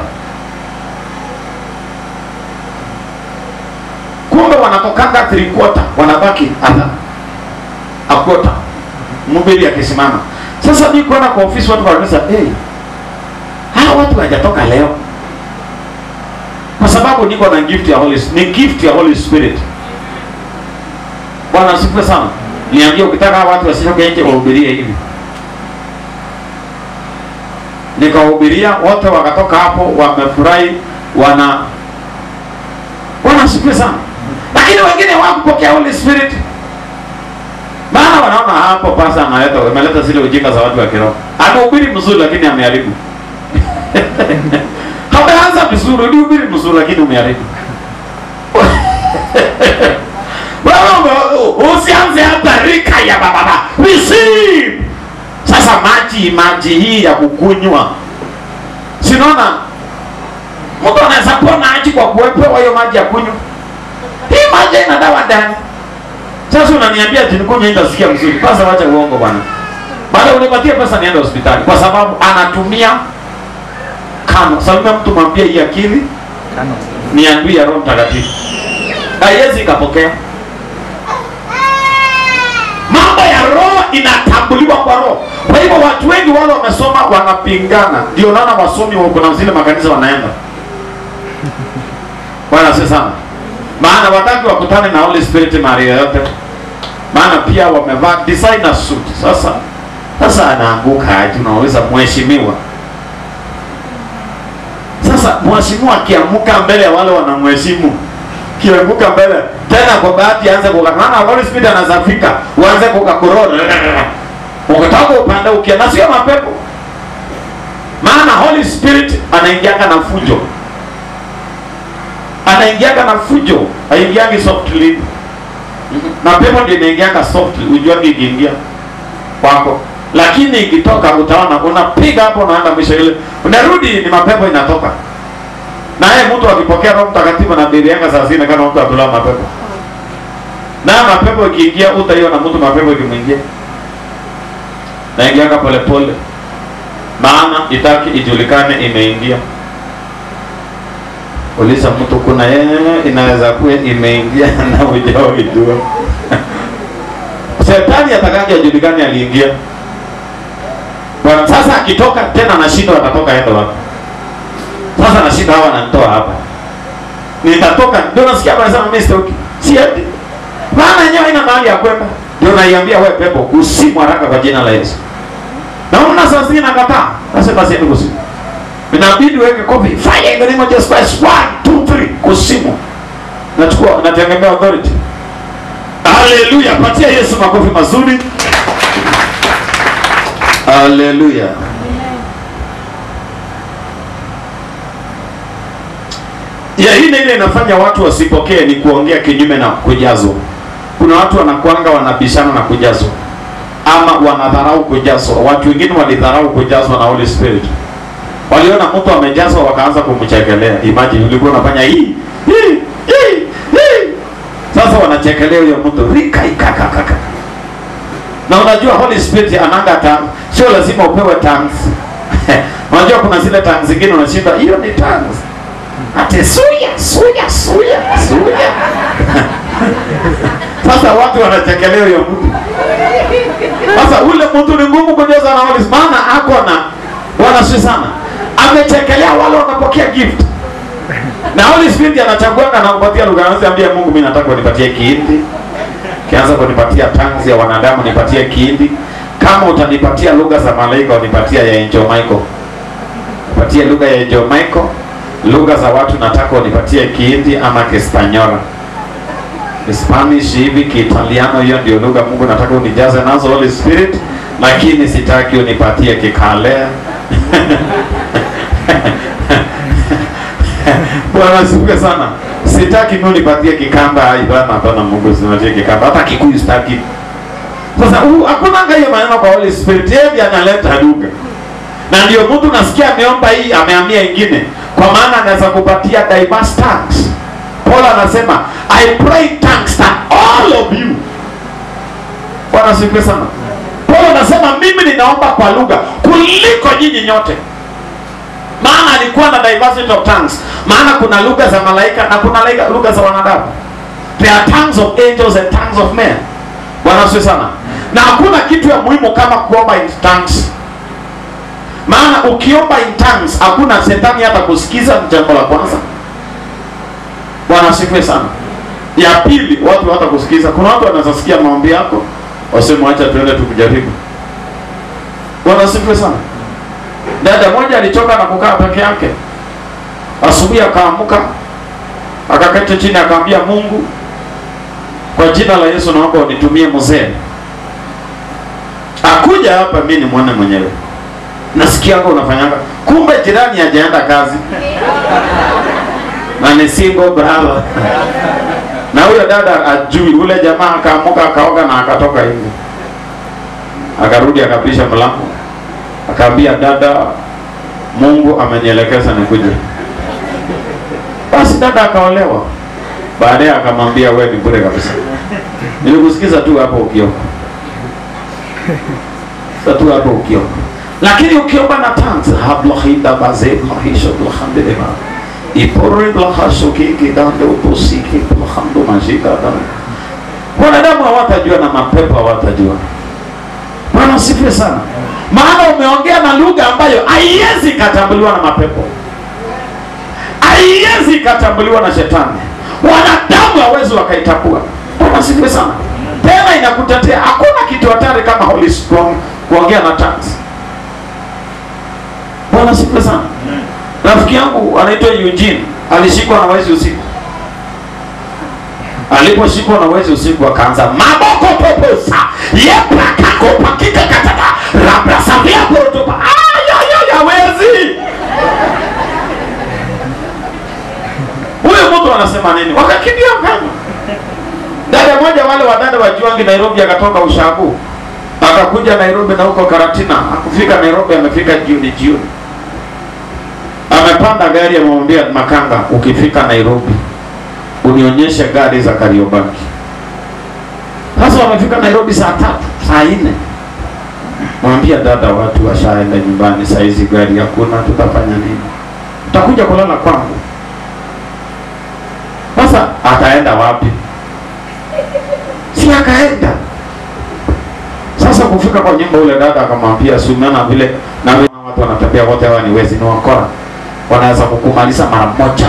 Kumbe wanatokanga three quarter, wanabaki hata a quarter. Mhubiri akisimama. Sasa mimi kuona kwa ofisi watu wanasema, "Hey, hawa watu hawajatoka leo." Kwa sababu niko na gift ya Holy Spirit, ni gift ya Holy Spirit. Bwana asifiwe sana. Niambie ukitaka watu wasitoke nje wahubirie hivi. Nikahubiria wote wakatoka hapo wamefurahi, wana Bwana asifiwe sana. Lakini wengine hawakupokea Holy Spirit. Maana wanaona hapo pasa analeta ameleta zile ujinga za watu wa kiroho. Anahubiri mzuri lakini ameharibu. Hameanza vizuri, ulihubiri mzuri lakini umeharibu. Wewe usianze hata rika ya baba. Receive. Sasa maji maji hii ya kukunywa. Sinaona mtu anaweza kuwa maji kwa kuwepewa hiyo maji ya kunywa. Hii maji ina dawa ndani. Sasa unaniambia ati nikunywe nitasikia mzuri. Pasa wacha uongo bwana. Baada unipatie pesa niende hospitali kwa sababu anatumia kama sababu mtu mwambie hii akili ni adui ya Roho Mtakatifu. Haiwezi kapokea. Mambo ya roho inatambuliwa kwa roho. Kwa hivyo watu wengi wale wamesoma wanapingana. Ndio naona wasomi wako na zile makanisa wanaenda. Bwana sasa sana. Maana wataki wakutane na Holy Spirit mahali yote. Maana pia wamevaa designer suit. Sasa sasa anaanguka aje unaweza mheshimiwa. Sasa mheshimiwa akiamuka mbele ya wale wanamheshimu. Kianguka mbele tena kwa bahati aanze kukana Holy Spirit anazafika uanze kukakorona. Ukitaka upande ukienda sio mapepo. Maana Holy Spirit anaingianga na fujo. Anaingianga na fujo, haingiangi softly. Na pepo ndio inaingianga softly, ujuangi ikiingia kwako. Lakini ikitoka utaona unapiga hapo unaenda mwisho ile. Unarudi ni mapepo inatoka. Na yeye mtu akipokea Roho Mtakatifu na Biblia saa zingine kama mtu atula mapepo. Na mapepo ikiingia utaiona mtu mapepo ikimwingia. Na ingianga pole pole. Maana itaki ijulikane imeingia. Uliza mtu kuna yeye inaweza kuwa imeingia na hujao kujua. Shetani Nani atakaje ajulikane aliingia? Bwana sasa akitoka tena na shida atatoka enda wapi? Sasa na shida hawa ananitoa hapa. Nitatoka ndio nasikia anasema mimi sitoki. Si eti. Maana yenyewe ina mahali ya kwenda. Ndio naiambia wewe pepo usimu haraka kwa jina la Yesu. Na unaona sasa zingine nakataa. Nasema basi ni kusimu. Inabidi weke kofi. Fire in the name of Jesus Christ. one two three kusimu. Nachukua nategemea authority. Hallelujah. Patia Yesu makofi mazuri. Hallelujah. Ya hii ile inafanya watu wasipokee ni kuongea kinyume na kujazwa. Kuna watu wanakuanga wanabishana na kujazwa ama wanadharau kujazwa. Watu wengine walidharau kujazwa na Holy Spirit. Waliona mtu amejazwa wakaanza kumchekelea. Imagine ulikuwa unafanya hii hii hii hii. Sasa wanachekelea huyo mtu rika ikaka kaka. Na unajua Holy Spirit ananga tongues. Sio lazima upewe tongues. Unajua kuna zile tongues zingine unashinda hiyo ni tongues. Ate suya suya suya suya. Sasa watu wanachekelea huyo mtu. Sasa ule mtu ni ngumu kujaza na Holy Spirit. Maana ako na wanaswi sana. Amechekelea wale wanapokea gift. Na Holy Spirit anachagua na anakupatia lugha. Anasema Mungu mimi nataka unipatie Kihindi. Kianza kunipatia tongues ya wanadamu nipatie Kihindi. Kama utanipatia lugha za malaika unipatia ya Angel Michael. Nipatie lugha ya Angel Michael. Lugha za watu nataka unipatie Kihindi ama Kiespanyola. Spanish hivi, Kiitaliano, hiyo ndio lugha Mungu nataka unijaze nazo Holy Spirit, lakini sitaki unipatie Kikale. Bwana asifiwe sana. Sitaki mimi unipatie Kikamba, ibana hapana Mungu sinatie Kikamba, hata Kikuyu sitaki. Sasa huu hakuna ngaye maneno kwa Holy Spirit, yeye analeta lugha. Na ndio mtu nasikia ameomba hii, amehamia ingine. Kwa maana anaweza kupatia diverse tongues. Paul anasema, I pray tongues that all of you. Bwana asifiwe sana. Paul anasema mimi ninaomba kwa lugha kuliko nyinyi nyote. Maana alikuwa na diversity of tongues. Maana kuna lugha za malaika na kuna lugha za wanadamu. There are tongues of angels and tongues of men. Bwana asifiwe sana. Na hakuna kitu ya muhimu kama kuomba in tongues. Maana ukiomba in tongues hakuna shetani hata kusikiza, jambo la kwanza. Bwana asifiwe sana. Ya pili, watu hata kusikiza. Kuna watu wanaweza sikia maombi yako waseme acha tuende tukujaribu. Bwana asifiwe sana. Dada moja alichoka na kukaa peke yake. Asubuhi akaamka, akaketi chini akamwambia Mungu, kwa jina la Yesu naomba unitumie mzee. Akuja hapa mimi ni muone mwenyewe. Nasikia ngo unafanyanga. Kumbe jirani hajaenda kazi. Na ni single brother. Na huyo dada ajui, ule jamaa akaamuka akaoga na akatoka nje. Akarudi akapisha mlango. Akaambia dada, Mungu amenielekeza nikuje. Basi dada akaolewa. Baadaye akamwambia wewe ni bure kabisa. Nilikusikiza tu hapo ukioka. Sasa tu hapo ukioka. Lakini ukiomba na tongues, hablahida baze mahisho alhamdulillah. Ipore lahasho kiki dande utosiki alhamdu majida dande. Wanadamu hawatajua na mapepo hawatajua. Bwana asifiwe sana. Maana umeongea na lugha ambayo haiwezi katambuliwa na mapepo. Haiwezi katambuliwa na shetani. Wanadamu hawezi wakaitambua. Bwana asifiwe sana. Tena inakutetea. Hakuna kitu hatari kama Holy Spirit kuongea na tongues. Bwana asifiwe sana. Rafiki yangu anaitwa Eugene, alishikwa na wezi usiku. Aliposhikwa na wezi usiku akaanza maboko poposa, yepa kako pakika katata, rabra savia potopa. Aya ya ya wezi. Huyo mtu anasema nini? Wakakimbia mkanya. Dada moja wale wadada wa Juangi Nairobi akatoka Ushago. Akakuja Nairobi na huko Karatina. Akufika Nairobi amefika jioni jioni. Amepanda gari amemwambia makanga, ukifika Nairobi unionyeshe gari za Kariobangi. Sasa wamefika Nairobi saa tatu, saa nne. Mwambia dada watu washaenda nyumbani, saa hizi gari hakuna, tutafanya nini? Utakuja kulala kwangu. Sasa ataenda wapi? Si akaenda. kufika kwa nyumba, ule dada akamwambia sumeana vile na watu wanatembea wote hawa ni wezi, ni wakora, wanaweza kukumaliza mara moja.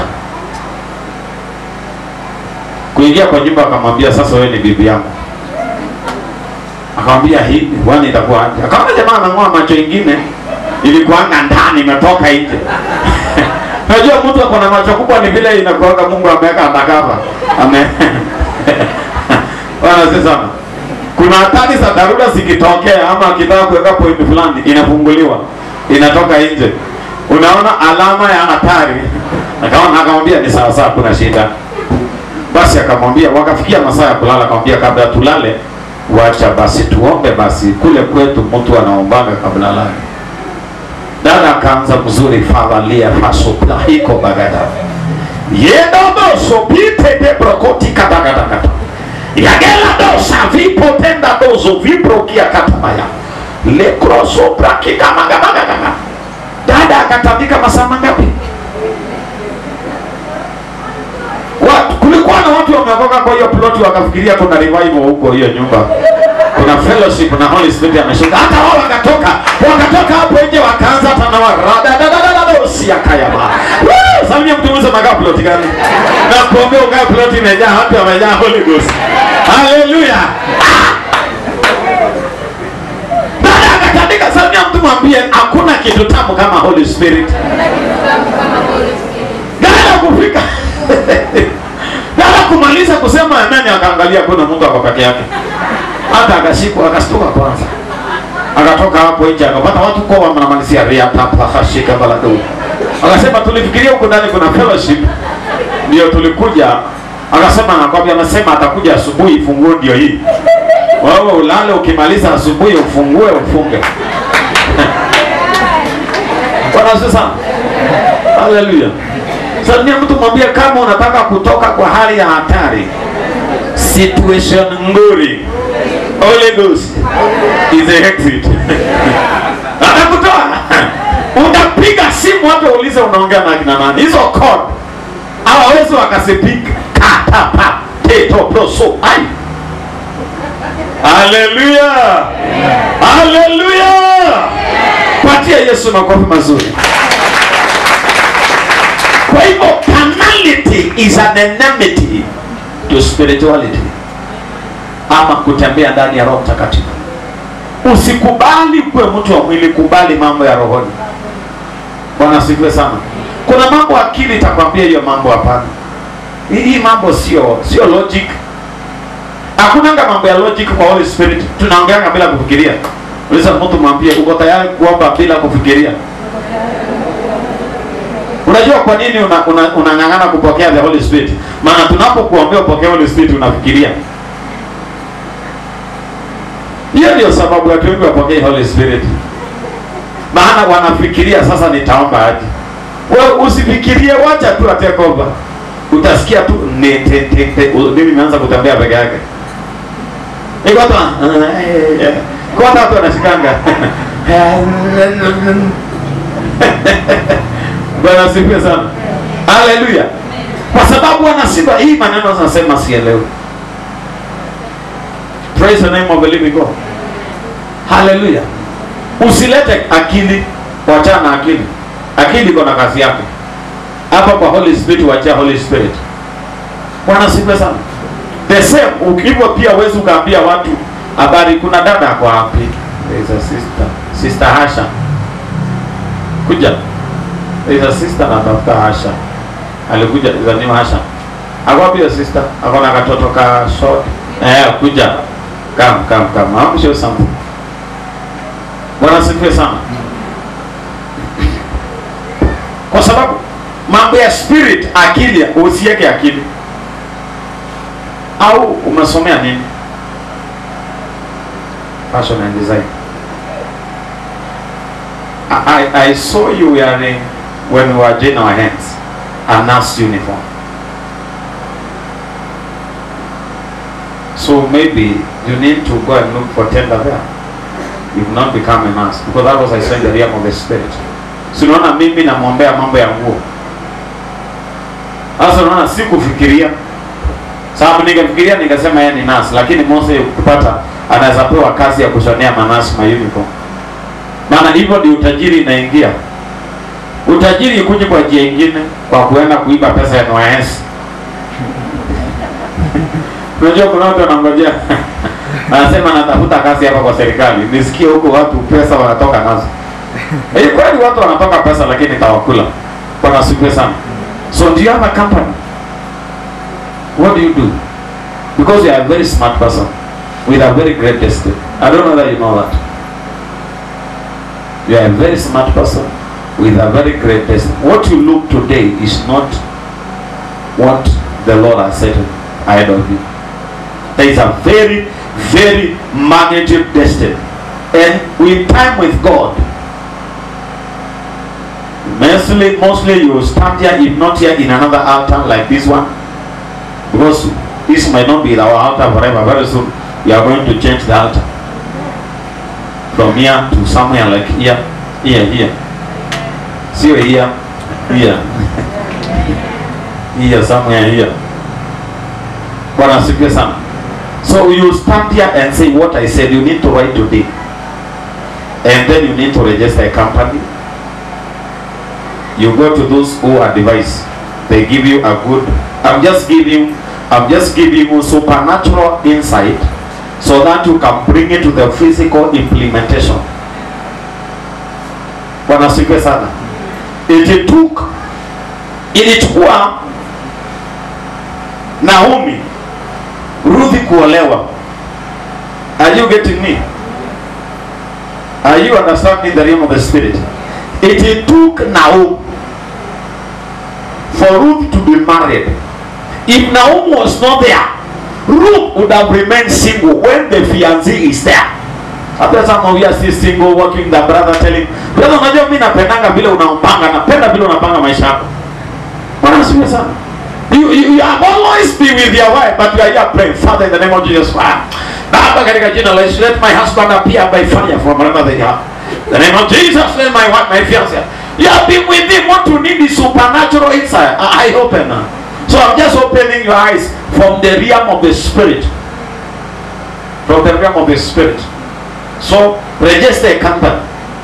Kuingia kwa nyumba akamwambia sasa wewe ni bibi yangu. Akamwambia hii wani itakuwa aje? Akamwambia jamaa anang'oa macho ingine ilikuwa ndani imetoka nje. Unajua mtu ako na macho kubwa ni vile inakuwa Mungu ameweka atakava. Amen. Bwana sasa. Kuna hatari za dharura zikitokea ama akitaka kuweka point fulani inafunguliwa. Inatoka nje. Unaona alama ya hatari. Akaona akamwambia ni sawa sawa kuna shida. Basi akamwambia wakafikia masaa ya kulala, akamwambia kabla tulale wacha basi tuombe basi kule kwetu mtu anaombaga kabla lala. Dada akaanza mzuri favalia faso plahiko bagada. Yendo doso pite de brokoti katagada. Yagela dosa vipo tenda dozo vibro kia katabaya. Le kroso braki kama gabagada. Dada akatabika masaa mangapi? Watu kulikuwa na watu wameokoka kwa hiyo plot wakafikiria kuna revival huko hiyo nyumba. Kuna fellowship na Holy Spirit ameshuka. Hata wao wakatoka, wakatoka hapo nje wakaanza hata na warada da da da da usia kaya ba. Samia mtu mmoja maga plot gani? Na kuombea uga plot imejaa watu wamejaa Holy Ghost. Hallelujah. Baada akatandika Samia mtu mwambie hakuna kitu tamu kama Holy Spirit. Dada kufika. Dada kumaliza kusema amen akaangalia kuna Mungu ako peke yake. Hata akashikwa akastuka kwanza. Akatoka hapo nje akapata watu kwa wanamalizia ria papa hashika baladu. Akasema tulifikiria huko ndani kuna fellowship. Ndio tulikuja. Akasema anakwambia amesema atakuja asubuhi funguo ndio hii. Wewe ulale ukimaliza asubuhi ufungue ufunge. Bwana sasa. Hallelujah. Sasa ni mtu mwambie kama unataka kutoka kwa hali ya hatari, situation nguri, Holy Ghost is the exit. Anakutoa. Unapiga simu watu waulize unaongea na kina nani. Hizo code hawawezi wakasipika kata pa teto proso ai. Hallelujah. Hallelujah. Patia Yesu makofi mazuri. Kwa hivyo carnality is an enmity to spirituality. Ama kutembea ndani ya Roho Mtakatifu. Usikubali kuwe mtu wa mwili, kubali mambo ya rohoni. Bwana asifiwe sana. Kuna mambo akili itakwambia hiyo mambo hapana. Hii mambo sio sio logic. Hakunanga mambo ya logic kwa Holy Spirit. Tunaongeanga bila kufikiria. Unaweza mtu mwambie uko tayari kuomba bila kufikiria. Unajua kwa nini unang'ang'ana una, una kupokea the Holy Spirit? Maana tunapokuombea upokee Holy Spirit unafikiria. Hiyo ndio sababu watu wengi wapokee Holy Spirit. Maana wanafikiria sasa nitaomba aje. Wewe usifikirie, wacha tu atake over. Utasikia tu nete tete mimi nimeanza kutembea peke yake. Iko hata kwa watu wanashikanga. Bwana asifiwe sana. Hallelujah. Kwa sababu wanasiba hii maneno zinasema sielewi. Praise the name of the living God. Hallelujah. Usilete akili, wachana akili. Akili iko na kazi yake. Hapa kwa Holy Spirit wacha Holy Spirit. Bwana asifiwe sana. The same ukivyo pia wewe ukaambia watu habari kuna dada kwa wapi? There is a sister. Sister Hasha. Kuja. There is a sister na Doctor Hasha. Alikuja is a new Hasha. Akwapi your sister? Akona katoto ka short. Eh kuja. Come come come. I'll show something. Bwana asifiwe sana. Kwa sababu mambo ya spirit akili usiweke akili. Au umesomea nini? Fashion and design. I, I, I saw you wearing when we were joining our hands a nurse uniform. So maybe you need to go and look for tender there. You've not become a nurse because that was I said the realm of the spirit. So unaona mimi namwombea mambo ya nguo. Sasa unaona si kufikiria. Sababu ningefikiria ningesema yeye ni nurse, lakini Mose kupata anaweza pewa kazi ya kushonea manasi ma uniform. Maana hivyo ndio utajiri inaingia. Utajiri kuji kwa njia nyingine, kwa kuenda kuiba pesa ya N Y S. Unajua kuna watu wanangojea. Anasema natafuta kazi hapa kwa serikali. Nisikie huko watu pesa wanatoka nazo. Eh, kweli watu wanatoka pesa lakini tawakula. Bwana asifiwe sana. So do you have a company? What do you do? Because you are a very smart person with a very great destiny. I don't know that you know that. You are a very smart person with a very great destiny. What you look today is not what the Lord has set ahead of you. There is a very, very magnitude destiny. And with time with God, mostly, mostly you will stand here, if not here, in another altar like this one. Because this might not be our altar forever. Very soon, we are going to change the altar. From here to somewhere like here, here, here. See here, here. Here, somewhere here. Bwana asifiwe sana. So you stand here and say what I said. You need to write today. And then you need to register a company. You go to those who are advised. They give you a good, I'm just giving I'm just giving you supernatural insight so that you can bring it to the physical implementation. Bwana asifiwe sana. It took ilikuwa Naomi Ruthi kuolewa. Are you getting me? Are you understanding the realm of the spirit? It took Naomi for Ruth to be married. If Naomi was not there, Ruth would have remained single when the fiancé is there. After some of you are still single, working, the brother telling, brother, unajua mimi napendanga vile unampanga, napenda vile unapanga maisha yako. Bwana asifiwe sana. You, you, you have always been with your wife, but you are here praying, Father, in the name of Jesus. Baba, katika jina la Yesu, let my husband appear by fire from another year. The name of Jesus, let my wife, my fiancé. You have been with him. What you need is supernatural insight. I, I open now. So I'm just opening your eyes from the realm of the spirit. From the realm of the spirit. So register a company.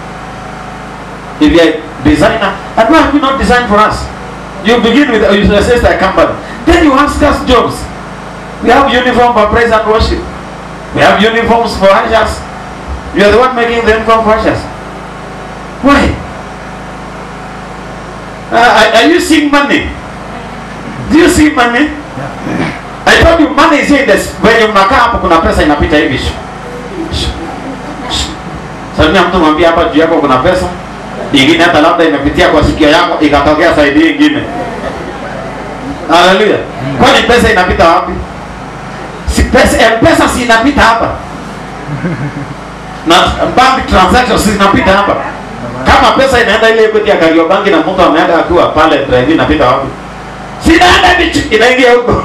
If you are a designer, and why have you not designed for us? You begin with you register a company. Then you ask us jobs. We have uniform for praise and worship. We have uniforms for ushers. You are the one making the uniform for ushers. Why? Uh, are you seeing money? Do you see money? Yeah. I told you money is here in this. When you mnakaa hapo kuna pesa inapita hivi. Sasa mtu mwambie hapa juu yako kuna pesa. Ingine hata labda imepitia kwa sikio yako ikatokea side nyingine. Haleluya. Kwani pesa inapita wapi? Si pesa, pesa si inapita hapa. Na bank transactions si inapita hapa. Kama pesa inaenda ile equity ya Kariobangi na mtu ameenda akiwa pale drive inapita wapi? Si inaenda bichi inaingia huko.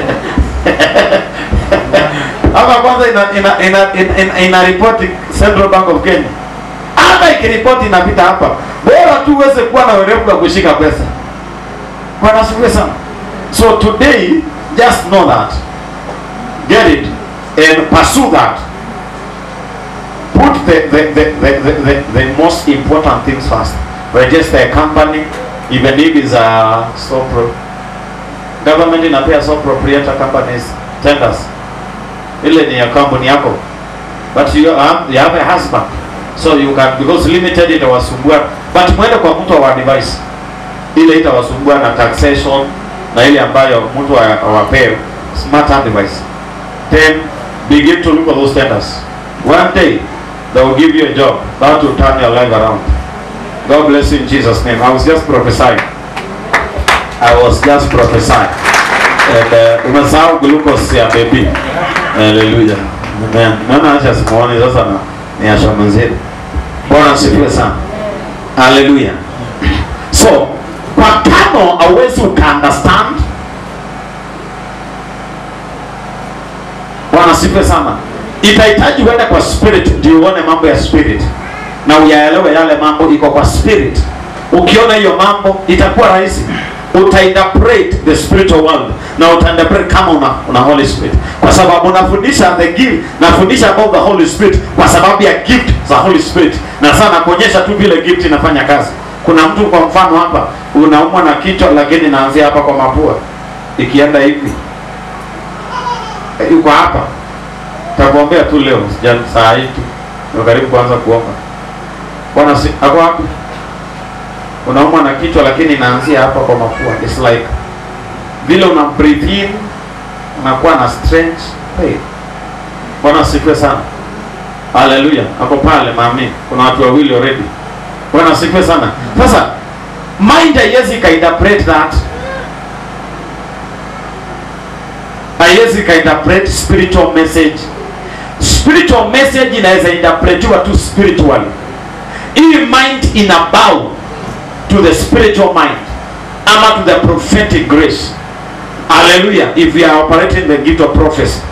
Hapa kwanza ina ina ina, ina, ina, ina report Central Bank of Kenya. Hapa ikiripoti inapita hapa. Bora tu uweze kuwa na urefu wa kushika pesa. Bwana asifiwe sana. So today just know that. Get it and pursue that. Put the the, the, the, the, the, the most important things first. Register a company, even if it's a sole pro. Government inapea sole proprietor companies tenders. Ile ni ya company yako. But you have, you have a husband. So you can, because limited itawasumbua. But mwende kwa mtu wa advice. Ile itawasumbua na taxation na ile ambayo mtu awapewe smart advice. Then begin to look at those tenders. One day they will give you a job that will turn your life around. God bless you in Jesus' name. I was just prophesying. I was just prophesying. And umesahau uh, glucose ya baby. Hallelujah. Amen. Mwana acha simuone sasa na ni asha mzee. Bwana asifiwe sana. Hallelujah. So, kwa tano hauwezi uka-understand. Bwana asifiwe sana. Itahitaji uende kwa spirit ndio uone mambo ya spirit. Na uyaelewe yale mambo iko kwa spirit. Ukiona hiyo mambo itakuwa rahisi. utainterpret the spiritual world na utainterpret kama una, una Holy Spirit, kwa sababu unafundisha the gift, nafundisha about the Holy Spirit kwa sababu ya gift za Holy Spirit, na sana kuonyesha tu vile gift inafanya kazi. Kuna mtu kwa mfano hapa unaumwa na kichwa, lakini naanzia hapa kwa mapua ikienda hivi, yuko hapa, takuombea tu leo sijana saa hii tu, ndio karibu kuanza kuomba. Bwana si ako wapi? Unaumwa na kichwa lakini inaanzia hapa kwa mapua. It's like vile una breathe in unakuwa na strange pain. Bwana sifiwe sana. Hallelujah. Hapo pale mami kuna watu wawili already. Bwana sifiwe sana. Sasa mind haiwezi ka interpret that. Haiwezi ka interpret spiritual message. Spiritual message inaweza interpretiwa tu spiritually. Hii mind ina bow to the spiritual mind ama to the prophetic grace. Hallelujah. If we are operating the gift of prophecy.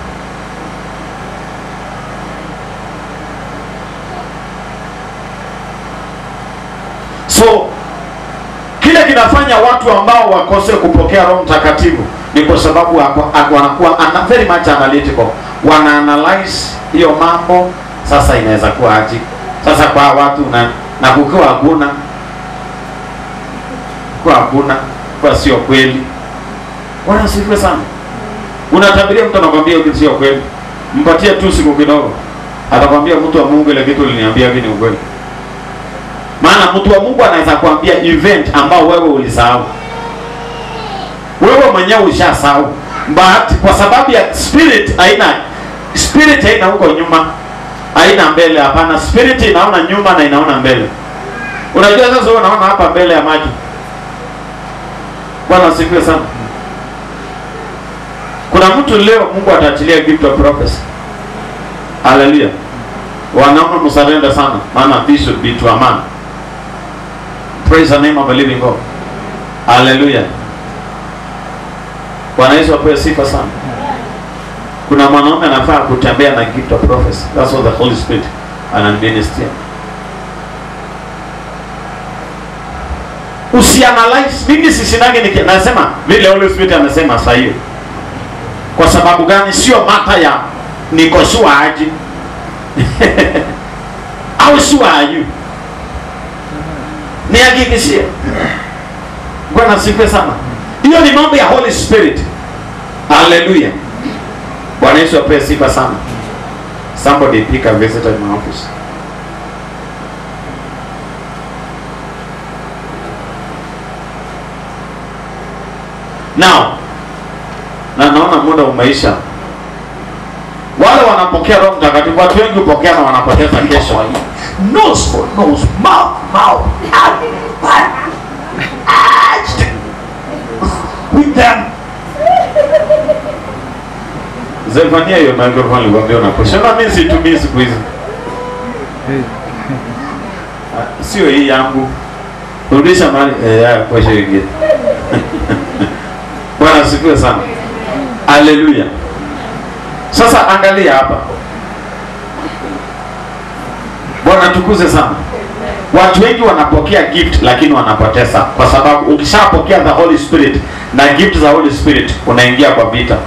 So kile kinafanya watu ambao wakose kupokea Roho Mtakatifu ni kwa sababu wanakuwa very much analytical. Wana analyze hiyo mambo, sasa inaweza kuwa aje. Sasa kwa watu na na kukiwa hakuna kwa hakuna kwa sio kweli. Bwana sifiwe sana. Unatabiria mtu anakuambia kitu sio kweli, mpatie tu siku kidogo, atakwambia mtu wa Mungu ile kitu uliniambia hivi ni ukweli. Maana mtu wa Mungu anaweza kuambia event ambao wewe ulisahau, wewe mwenyewe ushasahau, but kwa sababu ya spirit haina spirit haina huko nyuma, haina mbele. Hapana, spirit inaona nyuma na inaona mbele. Unajua sasa wewe unaona hapa mbele ya maji. Bwana sifiwe sana. Kuna mtu leo Mungu ataachilia gift of prophecy. Hallelujah. Wanaomba msarenda sana, maana this should be to a man. Praise the name of the living God. Hallelujah. Bwana Yesu apewe sifa sana. Kuna mwanaume anafaa kutembea na gift of prophecy. That's what the Holy Spirit ananiminister. Usianalyze. Mimi sisinage niki nasema vile Holy Spirit amesema sasa hiyo. Kwa sababu gani? Sio mata ya niko sure aje. Au sure aje. Ni hakikishia. Bwana sifiwe sana. Hiyo ni mambo ya Holy Spirit. Hallelujah. Bwana Yesu apewe sifa sana. Somebody pick a visitor in my office. Now, na naona muda umeisha. Wale wanapokea Roho Mtakatifu, watu wengi hupokea na wanapoteza kesho. Nose for nose, mouth mouth. With them. Zefania hiyo microphone liwambia unaposha. Na mimi situmii siku hizi. Sio hii yangu. Rudisha mali eh ya posha ingine. Bwana sifiwe sana. Hallelujah. Sasa angalia hapa. Bwana tukuze sana. Watu wengi wanapokea gift lakini wanapoteza, kwa sababu ukishapokea the Holy Spirit na gift za Holy Spirit unaingia kwa vita.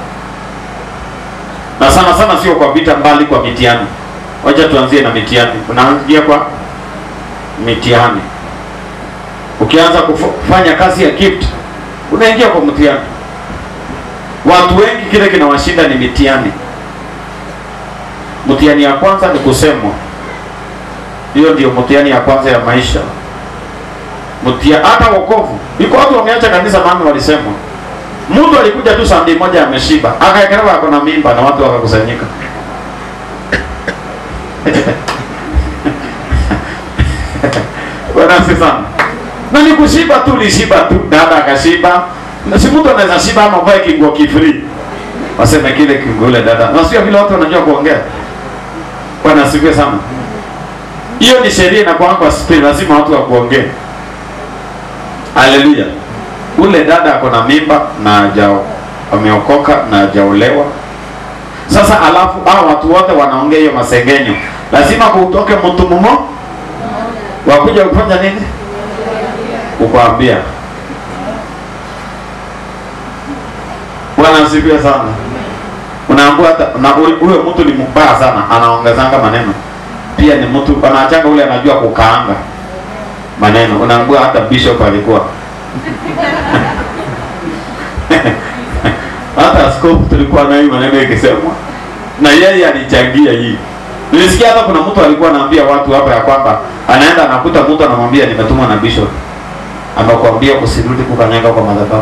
Na sana sana sio kwa vita mbali, kwa mitihani. Wacha tuanzie na mitihani. Unaanzia kwa mitihani. Ukianza kufanya kazi ya gift unaingia kwa mtihani. Watu wengi kile kinawashinda ni mitihani. Mtihani ya kwanza ni kusemwa. Hiyo ndio mtihani ya kwanza ya maisha. Mtihani hata wokovu. Iko watu wameacha kanisa maana walisemwa. Mtu alikuja tu Sunday moja ameshiba, akaekelewa ako na mimba na watu wakakusanyika. Bwana sifa. Na ni kushiba tu, lishiba tu, dada akashiba. Na si mtu anaweza shiba ama vae kinguo kifree. Waseme kile kinguo ile dada. Na sio vile watu wanajua kuongea. Bwana sifa sana. Hiyo ni sheria na kwa kwa spirit lazima watu wa kuongea. Hallelujah. Ule dada ako na mimba na hajao ameokoka na hajaolewa. Sasa alafu hao watu wote wanaongea hiyo masengenyo. Lazima kutoke mtu mmoja wakuja kufanya nini? Kukuambia Wanasifiwa sana. Unaambua hata na huyo mtu ni mbaya sana, anaongezanga maneno. Pia ni mtu anaachanga ule anajua kukaanga maneno. Unaambua hata Bishop alikuwa. Hata askofu tulikuwa na hii maneno ikisemwa. Na yeye alichangia hii. Nilisikia hata kuna mtu alikuwa anaambia watu hapa ya kwamba anaenda anakuta mtu anamwambia nimetumwa na Bishop. Anakuambia kusirudi kukanyaga kwa madhabahu.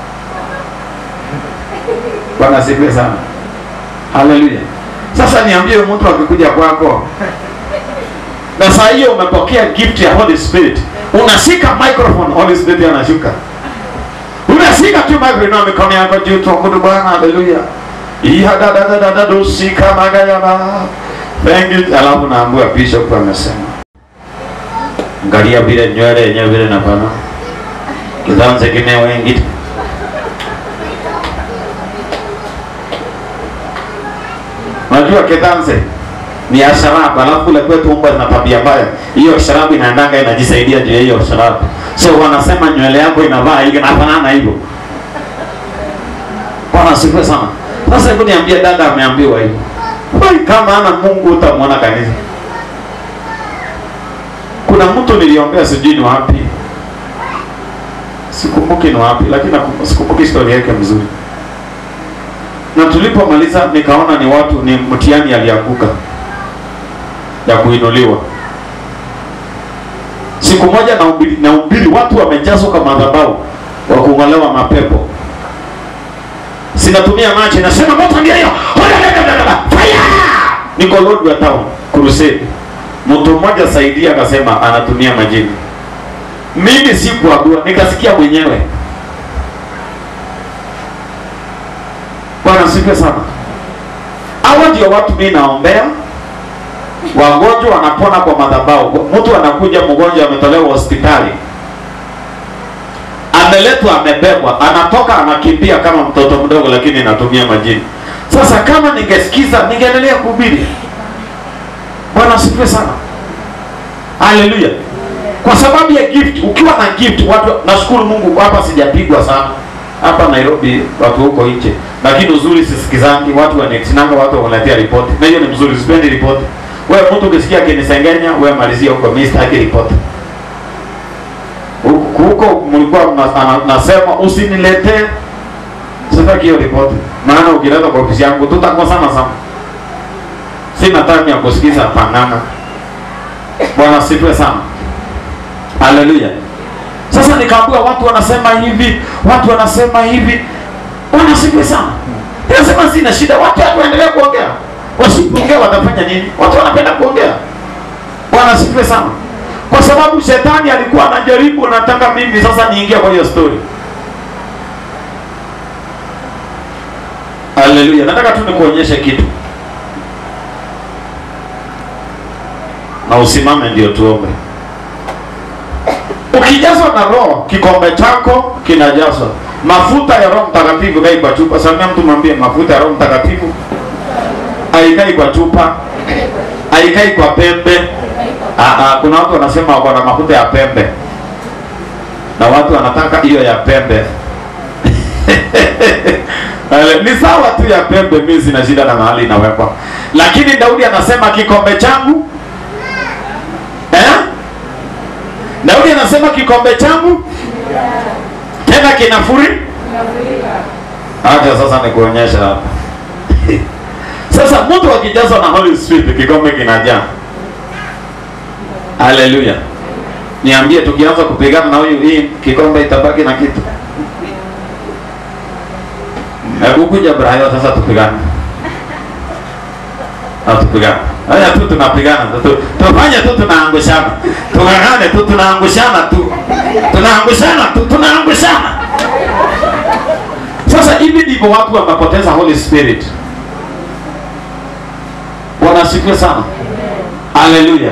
Bwana asifiwe sana. Haleluya. Sasa niambie mtu akikuja kwako na saa hiyo umepokea gift ya Holy Spirit, unashika microphone, Holy Spirit anashuka. Unashika tu microphone na mikono yako juu, tuabudu Bwana. Haleluya. Iha da da da da da dosika magaya ba. Thank you. Alafu naambia Bishop amesema. Angalia vile nywele yenyewe vile na bana. Kidanze kimeo wengi. Unajua kidanze ni asharabu, alafu kule kwetu umba na tabia mbaya. Hiyo sharabu inaendanga inajisaidia juu ya hiyo sharabu. So wanasema nywele yako inavaa hivi inafanana hivyo. Bwana sifa sana. Sasa hebu niambie dada ameambiwa hivyo. Wai kama ana Mungu utamwona kanisa. Kuna mtu niliombea sijui ni wapi. Sikumbuki ni wapi, lakini sikumbuki historia yake mzuri. Na tulipomaliza nikaona ni watu ni mtihani alianguka ya kuinuliwa. Siku moja na ubiri, na ubiri watu wamejazwa kama madhabahu wa kungolewa mapepo. Sinatumia maji nasema moto ndio hiyo. Fire! Niko Lord wa town crusade. Mtu mmoja saidia akasema anatumia majini. Mimi sikuagua, nikasikia mwenyewe. Bwana sifa sana. Hawa ndio watu mimi naombea. Wagonjwa wanapona kwa madhabahu. Mtu anakuja mgonjwa ametolewa hospitali. Ameletwa amebebwa, anatoka anakimbia kama mtoto mdogo lakini anatumia majini. Sasa kama ningesikiza ningeendelea kuhubiri. Bwana sifa sana. Haleluya. Kwa sababu ya gift, ukiwa na gift watu nashukuru Mungu hapa sijapigwa sana. Hapa Nairobi watu huko nje. Lakini uzuri sisikizangi watu wanaexinanga watu wanaletea ripoti. Na hiyo ni mzuri, sipendi ripoti. Wewe mtu ukisikia kinisengenya, wewe malizia huko, mimi sitaki ripoti. Huko mlikuwa nasema usiniletee. Sitaki hiyo ripoti. Maana ukileta kwa ofisi yangu tutakosana sana. Sina time ya kusikiza pangana. Bwana sifiwe sana. Haleluya. Sasa nikaambiwa watu wanasema hivi, watu wanasema hivi. Bwana sifiwe sana. Nasema sina shida, watu waendelee kuongea. Wasipoongea watafanya nini? Watu wanapenda kuongea. Bwana sifiwe sana. Kwa sababu shetani alikuwa anajaribu nataka mimi sasa niingie kwa hiyo story. Haleluya. Nataka tu nikuonyeshe kitu. Na usimame ndio tuombe. Ukijazwa na Roho, kikombe chako kinajazwa. Mafuta ya Roho Mtakatifu kai kwa chupa. Samia mtu mwambie mafuta ya Roho Mtakatifu haikai kwa chupa, haikai kwa pembe. Ah, kuna watu wanasema wako na mafuta ya pembe. Na watu wanataka hiyo ya pembe. Ni sawa tu ya pembe, mimi sina shida na mahali inawekwa. Lakini Daudi anasema kikombe changu eh? Daudi anasema kikombe changu tena kinafuri. Acha sasa nikuonyesha hapa. Sasa mtu akijazwa na Holy Spirit kikombe kinajaa. Haleluya. Niambie tukianza kupigana na huyu hii kikombe itabaki na kitu. Hebu kuja Brayo sasa tupigane. Ah tupigane. Haya tu tunapigana tu. Tufanye tu tunaangushana. Tungangane tu tunaangushana tu. Tunaangushana tu tunaangushana. Sasa hivi ndivyo watu wamepoteza Holy Spirit. Bwana sifiwe sana. Haleluya.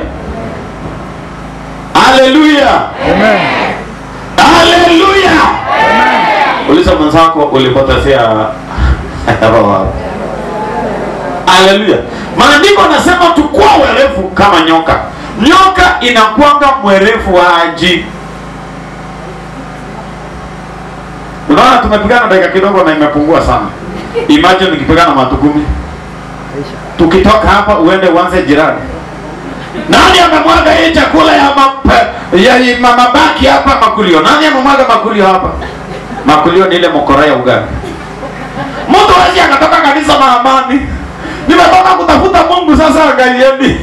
Haleluya. Amen. Haleluya. Amen. Uliza mwenzako ulipotezea hapo. Haleluya. Maandiko yanasema tukua werevu kama nyoka. Nyoka inakuanga mwerevu wa aji. Unaona tumepigana dakika kidogo na imepungua sana. Imagine nikipigana matukumi. Tukitoka hapa uende uanze jirani. Nani amemwaga hii chakula ya mape, ya mabaki hapa makulio? Nani amemwaga makulio hapa? Makulio ni ile mokora ya ugali. Mtu wazi anatoka kanisa na amani. Nimetoka kutafuta Mungu sasa angalieni.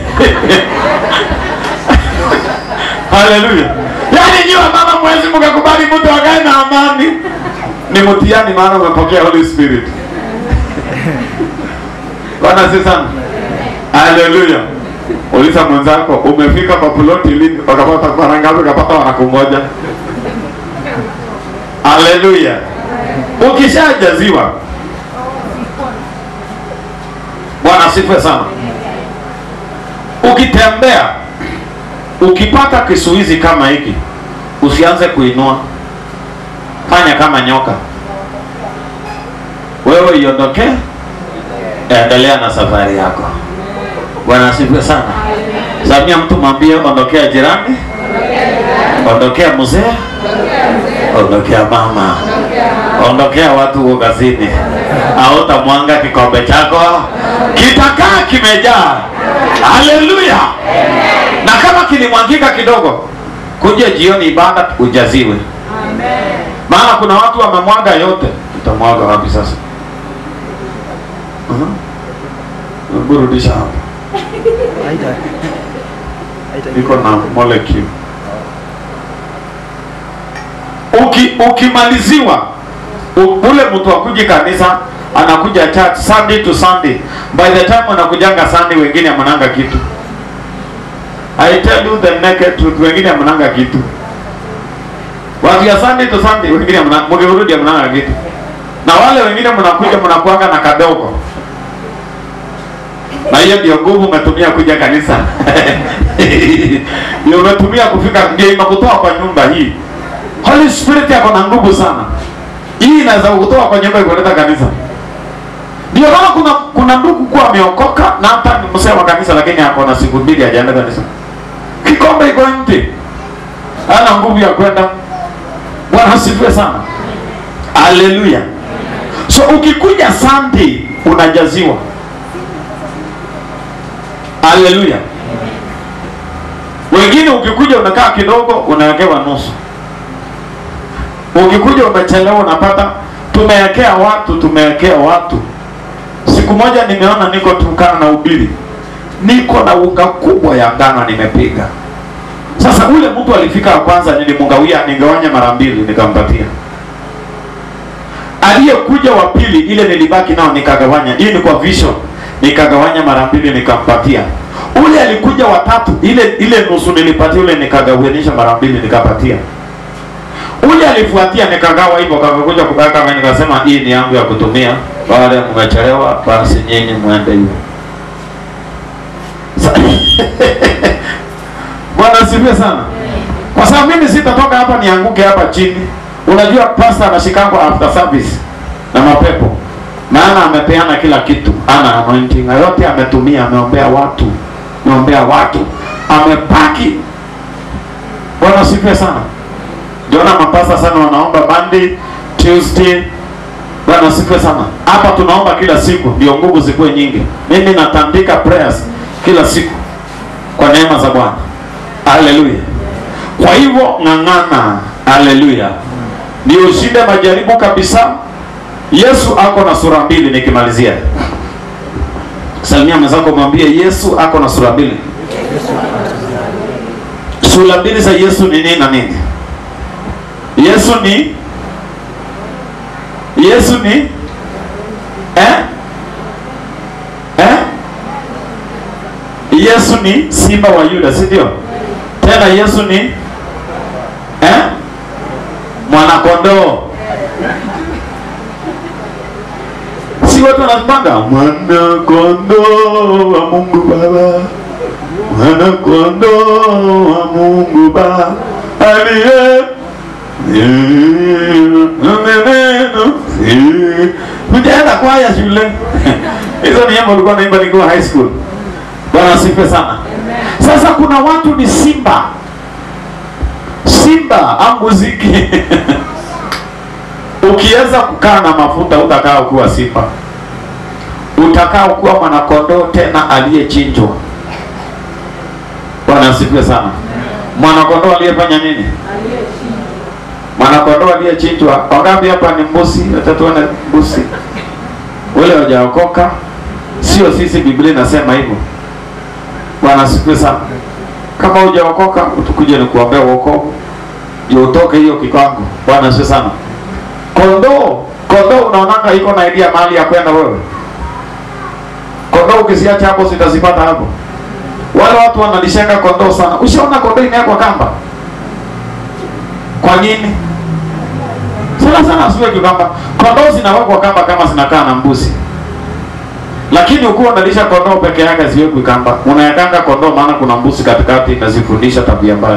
Haleluya. Yaani nyiwa mama mwezi mkakubali mtu akae na amani. Ni mtihani maana umepokea Holy Spirit. Bwana si sana. Haleluya. Uliza mwenzako umefika kwa ploti lini wakapata mara ngapi ukapata wanakungoja. Haleluya. Ukishajaziwa. Bwana sifa sana. Ukitembea ukipata kisuizi kama hiki usianze kuinua. Fanya kama nyoka. Wewe iondoke, endelea na safari yako. Bwana sifa sana. Samia mtu mwambie ondokea jirani, ondokea mzee, ondokea mama, ondokea watu wa kazini. Auta mwanga kikombe chako kitakaa kimejaa. Haleluya. Na kama kilimwangika kidogo, kuja jioni ibada ujaziwe. Amen. Maana kuna watu wamemwaga yote. Utamwaga wapi sasa? Mhm. Uh-huh. Burudisha hapa. Aida. Aida. Niko na molecule. Uki ukimaliziwa ule mtu akuje kanisa anakuja church Sunday to Sunday. By the time anakujanga Sunday wengine amananga kitu. I tell you the naked truth, wengine amananga kitu. Watu ya Sunday to Sunday wengine amananga, mgerudi amananga kitu. Na wale wengine mnakuja mnakuanga na kadogo. Na hiyo ndio nguvu umetumia kuja kanisa. Ndio umetumia kufika, ndio inakutoa kwa nyumba hii. Holy Spirit yako na nguvu sana. Hii inaweza kukutoa kwa nyumba ikuleta kanisa. Ndio maana kuna kuna ndugu kwa ameokoka na hata ni msee wa kanisa lakini hapo na siku mbili hajaenda kanisa. Kikombe iko nje. Ana nguvu ya kwenda. Bwana asifiwe sana. Haleluya. So ukikuja Sunday unajaziwa. Haleluya. Wengine ukikuja unakaa kidogo unawekewa nusu. Ukikuja umechelewa unapata tumewekea watu tumewekea watu. Siku moja nimeona niko tukana na ubiri. Niko na unga kubwa ya ngano nimepiga. Sasa ule mtu alifika wa kwanza nilimgawia ningawanya mara mbili nikampatia. Aliyekuja wa pili ile nilibaki nao nikagawanya. Hii ni kwa vision. Nikagawanya mara mbili nikampatia. Ule alikuja wa tatu ile ile nusu nilipatia ule nikagawanisha mara mbili nikapatia. Ule alifuatia nikagawa hivyo akakuja kubaka kama nikasema hii ni yangu ya kutumia. Baada ya mmechelewa basi nyinyi muende hivyo. Bwana sifiwe sana. Kwa sababu mimi sitatoka hapa nianguke hapa chini. Unajua pastor anashikangwa after service na mapepo. Maana amepeana kila kitu. Ana anointing yote ametumia, ameombea watu. Ameombea watu. Amepaki. Bwana sifiwe sana. Ndio na mapasa sana wanaomba Monday, Tuesday. Bwana sifiwe sana. Hapa tunaomba kila siku ndio nguvu zikuwe nyingi. Mimi natandika prayers kila siku kwa neema za Bwana. Haleluya. Kwa hivyo ng'ang'ana. Haleluya. Ndio ushinde majaribu kabisa. Yesu ako na sura mbili nikimalizia. Salimia mwenzako mwambie Yesu ako na sura mbili. Sura mbili za Yesu ni nini na nini? Yesu ni Yesu ni eh? Eh? Yesu ni simba wa Yuda, si ndio? Tena Yesu ni eh? Mwana kondoo. Si watu wanapanga mwana kondoo wa Mungu Baba. Mwana kondoo wa Mungu Baba. Aliye Mjaenda kwaya shule. Hizo ni yambo ulikuwa naimba nikiwa high school. Bwana asifiwe sana. Sasa kuna watu ni simba. Simba anguziki. Ukiweza kukaa na mafuta utakaa kuwa simba. utakao kuwa mwanakondoo tena aliyechinjwa. Bwana asifiwe sana. Mwanakondoo aliyefanya nini? Aliyechinjwa. Mwanakondoo aliyechinjwa. Wangapi hapa ni mbuzi? Acha tuone mbuzi. Wale hawajaokoka. Sio sisi, Biblia inasema hivyo. Bwana asifiwe sana. Kama hujaokoka utukuje ni kuombea wokovu. Ndio utoke hiyo kikango. Bwana asifiwe sana. Kondoo, kondoo unaonanga iko na idea mahali ya kwenda wewe. Kondoo ukisiacha hapo sitazipata hapo. Wale watu wanalishenga kondoo sana. Ushaona kondoo imewekwa kamba? Kwa nini? Sana sana asiweke kamba. Kondoo zinawekwa kamba kama zinakaa na mbuzi. Lakini ukiwa unalisha kondoo peke yake ziwekwe kamba. Unayakanga kondoo maana kuna mbuzi katikati inazifundisha tabia mbaya.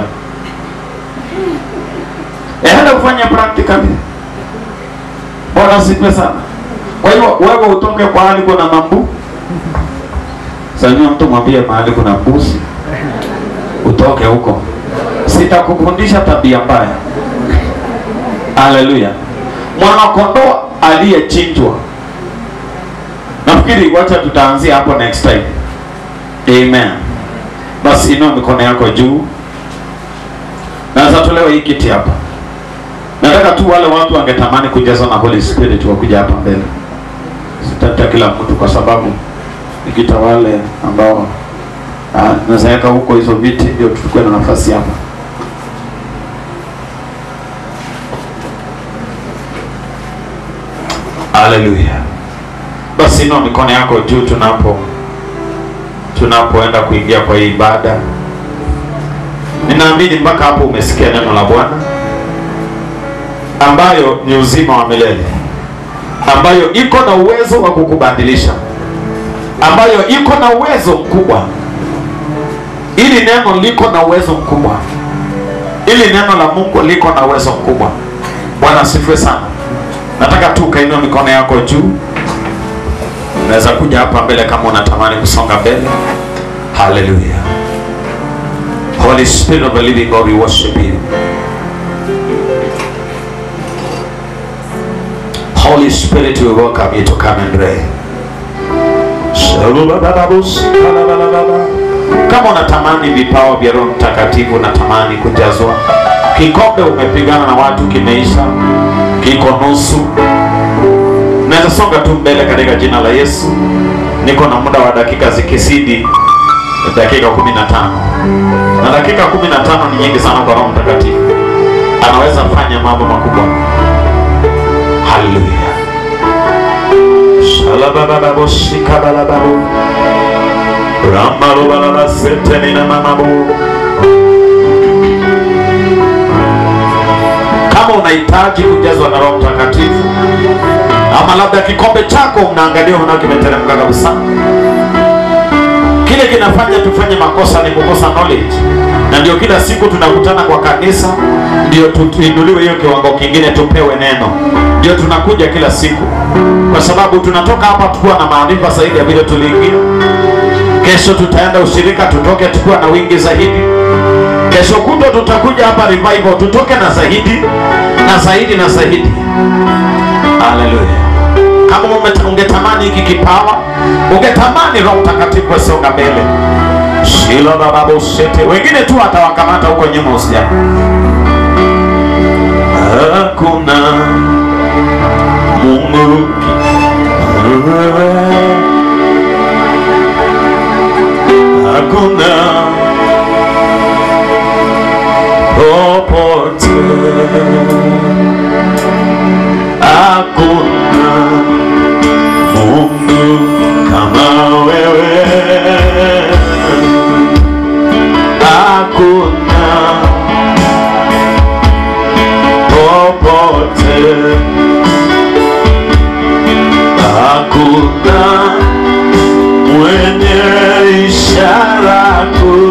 Eenda ufanye practically. Bwana asifiwe sana. Kwa hiyo wewe utoke kwa hali kuna mambu. Sasa mtu mwambie mahali kuna mbuzi, utoke huko. Sitakufundisha tabia mbaya. Haleluya. Mwana kondoo aliyechinjwa. Nafikiri wacha tutaanzia hapo next time. Amen. Basi inua mikono yako juu. Na sasa tulewe hii kiti hapa. Nataka tu wale watu wangetamani kujazwa na Holy Spirit wakuja hapa mbele. Sitata kila mtu kwa sababu nikita wale ambao ah, nazaeka huko hizo viti ndio tutukue na nafasi hapa. Haleluya. Basi inua mikono yako juu tunapo tunapoenda kuingia kwa hii ibada. Ninaamini mpaka hapo umesikia neno la Bwana ambayo ni uzima wa milele, ambayo iko na uwezo wa kukubadilisha, ambayo iko na uwezo mkubwa. Ili neno liko na uwezo mkubwa. Ili neno la Mungu liko na uwezo mkubwa. Bwana asifiwe sana. Nataka tu kainua mikono yako juu. Unaweza kuja hapa mbele kama unatamani kusonga mbele. Hallelujah. Holy Spirit of the living God, we worship you. Holy Spirit, we welcome you to come and reign. Kama unatamani vipawa vya Roho Mtakatifu, unatamani kujazwa, kikombe umepigana na watu kimeisha, kiko nusu, naweza songa tu mbele katika jina la Yesu. Niko na muda wa dakika zikisidi dakika kumi na tano. Na dakika kumi na tano ni nyingi sana kwa Roho Mtakatifu. Anaweza fanya mambo makubwa. Hallelujah. Shalababa shikabalababu. Ramalo balaba seteni na mamabu. Kama unahitaji kujazwa na Roho Mtakatifu, ama labda kikombe chako unaangalia unaona kimeteremka kabisa, kile kinafanya tufanye makosa ni kukosa knowledge. Na ndio kila siku tunakutana kwa kanisa ndio tuinuliwe hiyo kiwango kingine, tupewe neno. Ndio tunakuja kila siku kwa sababu tunatoka hapa tukiwa na maarifa zaidi ya vile tuliingia. Kesho tutaenda ushirika, tutoke tukiwa na wingi zaidi. Kesho kutwa tutakuja hapa revival, tutoke na zaidi na zaidi na zaidi. Hallelujah. Kama ungetamani hiki kipawa, ungetamani Roho Mtakatifu asonga mbele, shila baba usete, wengine tu atawakamata huko nyuma usija. Hakuna Mungu hakuna popote, hakuna Mungu kama wewe, hakuna popote, hakuna mwenye ishara kuu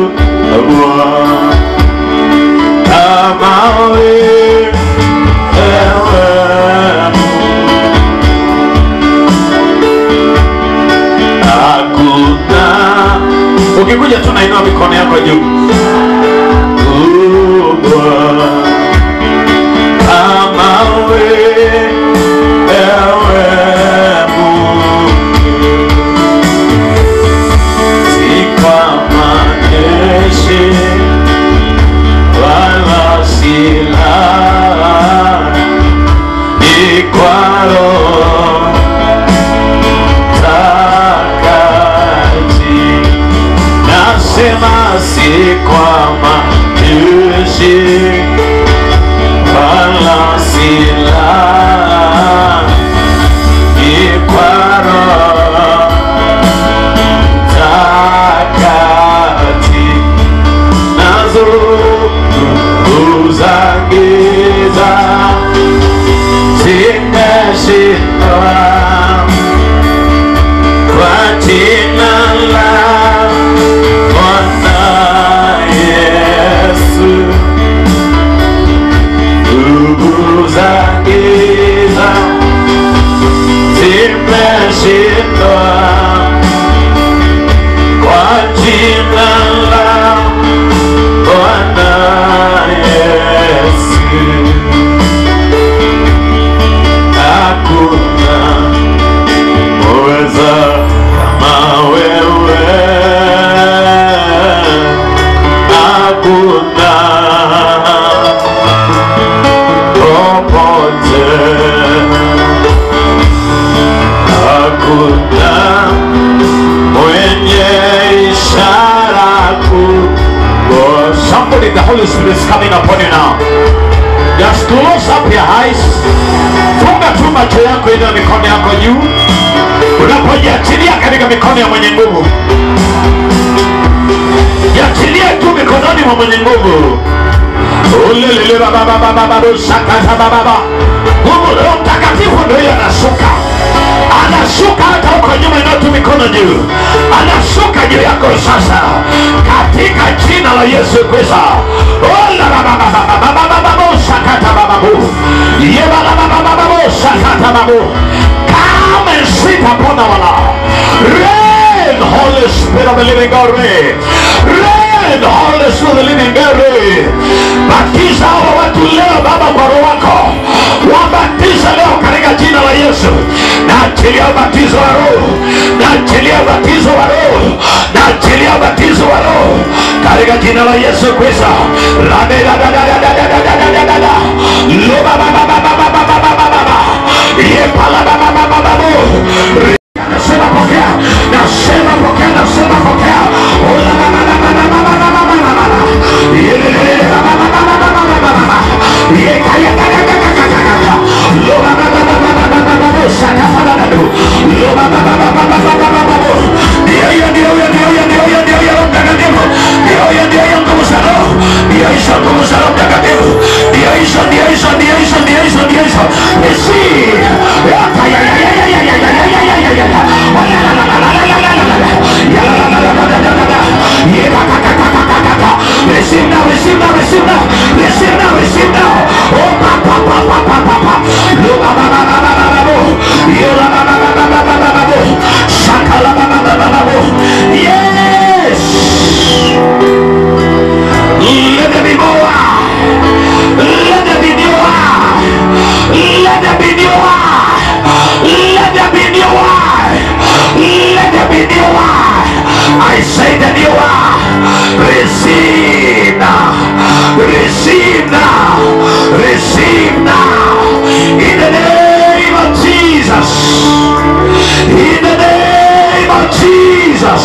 you now. Just close up your eyes. Funga tu macho yako, ina mikono yako juu. Unapojiachilia katika mikono ya mwenye nguvu, jiachilie tu mikononi mwa mwenye nguvu. Ulelele baba baba baba sakata baba baba. Mungu Roho Mtakatifu ndio anashuka. Anashuka hata huko nyuma, ina tu mikono juu. Anashuka juu yako sasa katika jina la Yesu Kristo. Ola baba baba baba baba sakata baba bu. Ye baba baba baba sakata babu. Come and sit upon our life. Reign, Holy Spirit of the living God, reign. Reign, Holy Spirit of the living God, reign. Batiza hawa watu leo Baba kwa Roho wako. Wabatiza leo katika jina la Yesu. Naachilia batizo wa Roho. Naachilia batizo wa Roho. Naachilia batizo wa Roho katika jina la Yesu Kristo. La da da da da da da da da da da da. Lo ba ba ba ba ba ba ba ba ba ba. Ye pala ba ba ba ba ba. Nasema pokea. Nasema pokea. Nasema pokea. Ola ba ba ba ba ba ba ba ba ba ba. Ye le le le ba ba ba ba ba ba ba ba. Ye kaya kaya kaya kaya kaya. Lo ba ba ba ba ba ba ba ba. Shaka ba ba do. Lo ba ba ba ba ba ba ba ba ba. Dio yo dio yo dio yo dio yo dio yo mtakatifu. Dio yo dio yo kumsalo. Dio hizo kumsalo mtakatifu. Dio hizo dio hizo dio hizo dio hizo dio hizo. Esi. Ya kaya ya ya ya ya ya ya ya ya ya ya. La la la la la la la la la. Ya la la la la la la la. Ye ka ka ka ka ka ka ka. Receive now, receive now, receive now. Receive now, receive now. Oh pa pa pa pa pa pa pa. Lo ba ba ba ba ba ba ba. Ye la ba ba ba ba ba ba ba ba. Shaka la ba ba ba ba ba. Yes. Let there be more. Let there be more. Let there be more. Let there be new wine. Let there be new wine. I say the new wine. Receive now. Receive now. Receive now. In the name of Jesus. In the name of Jesus.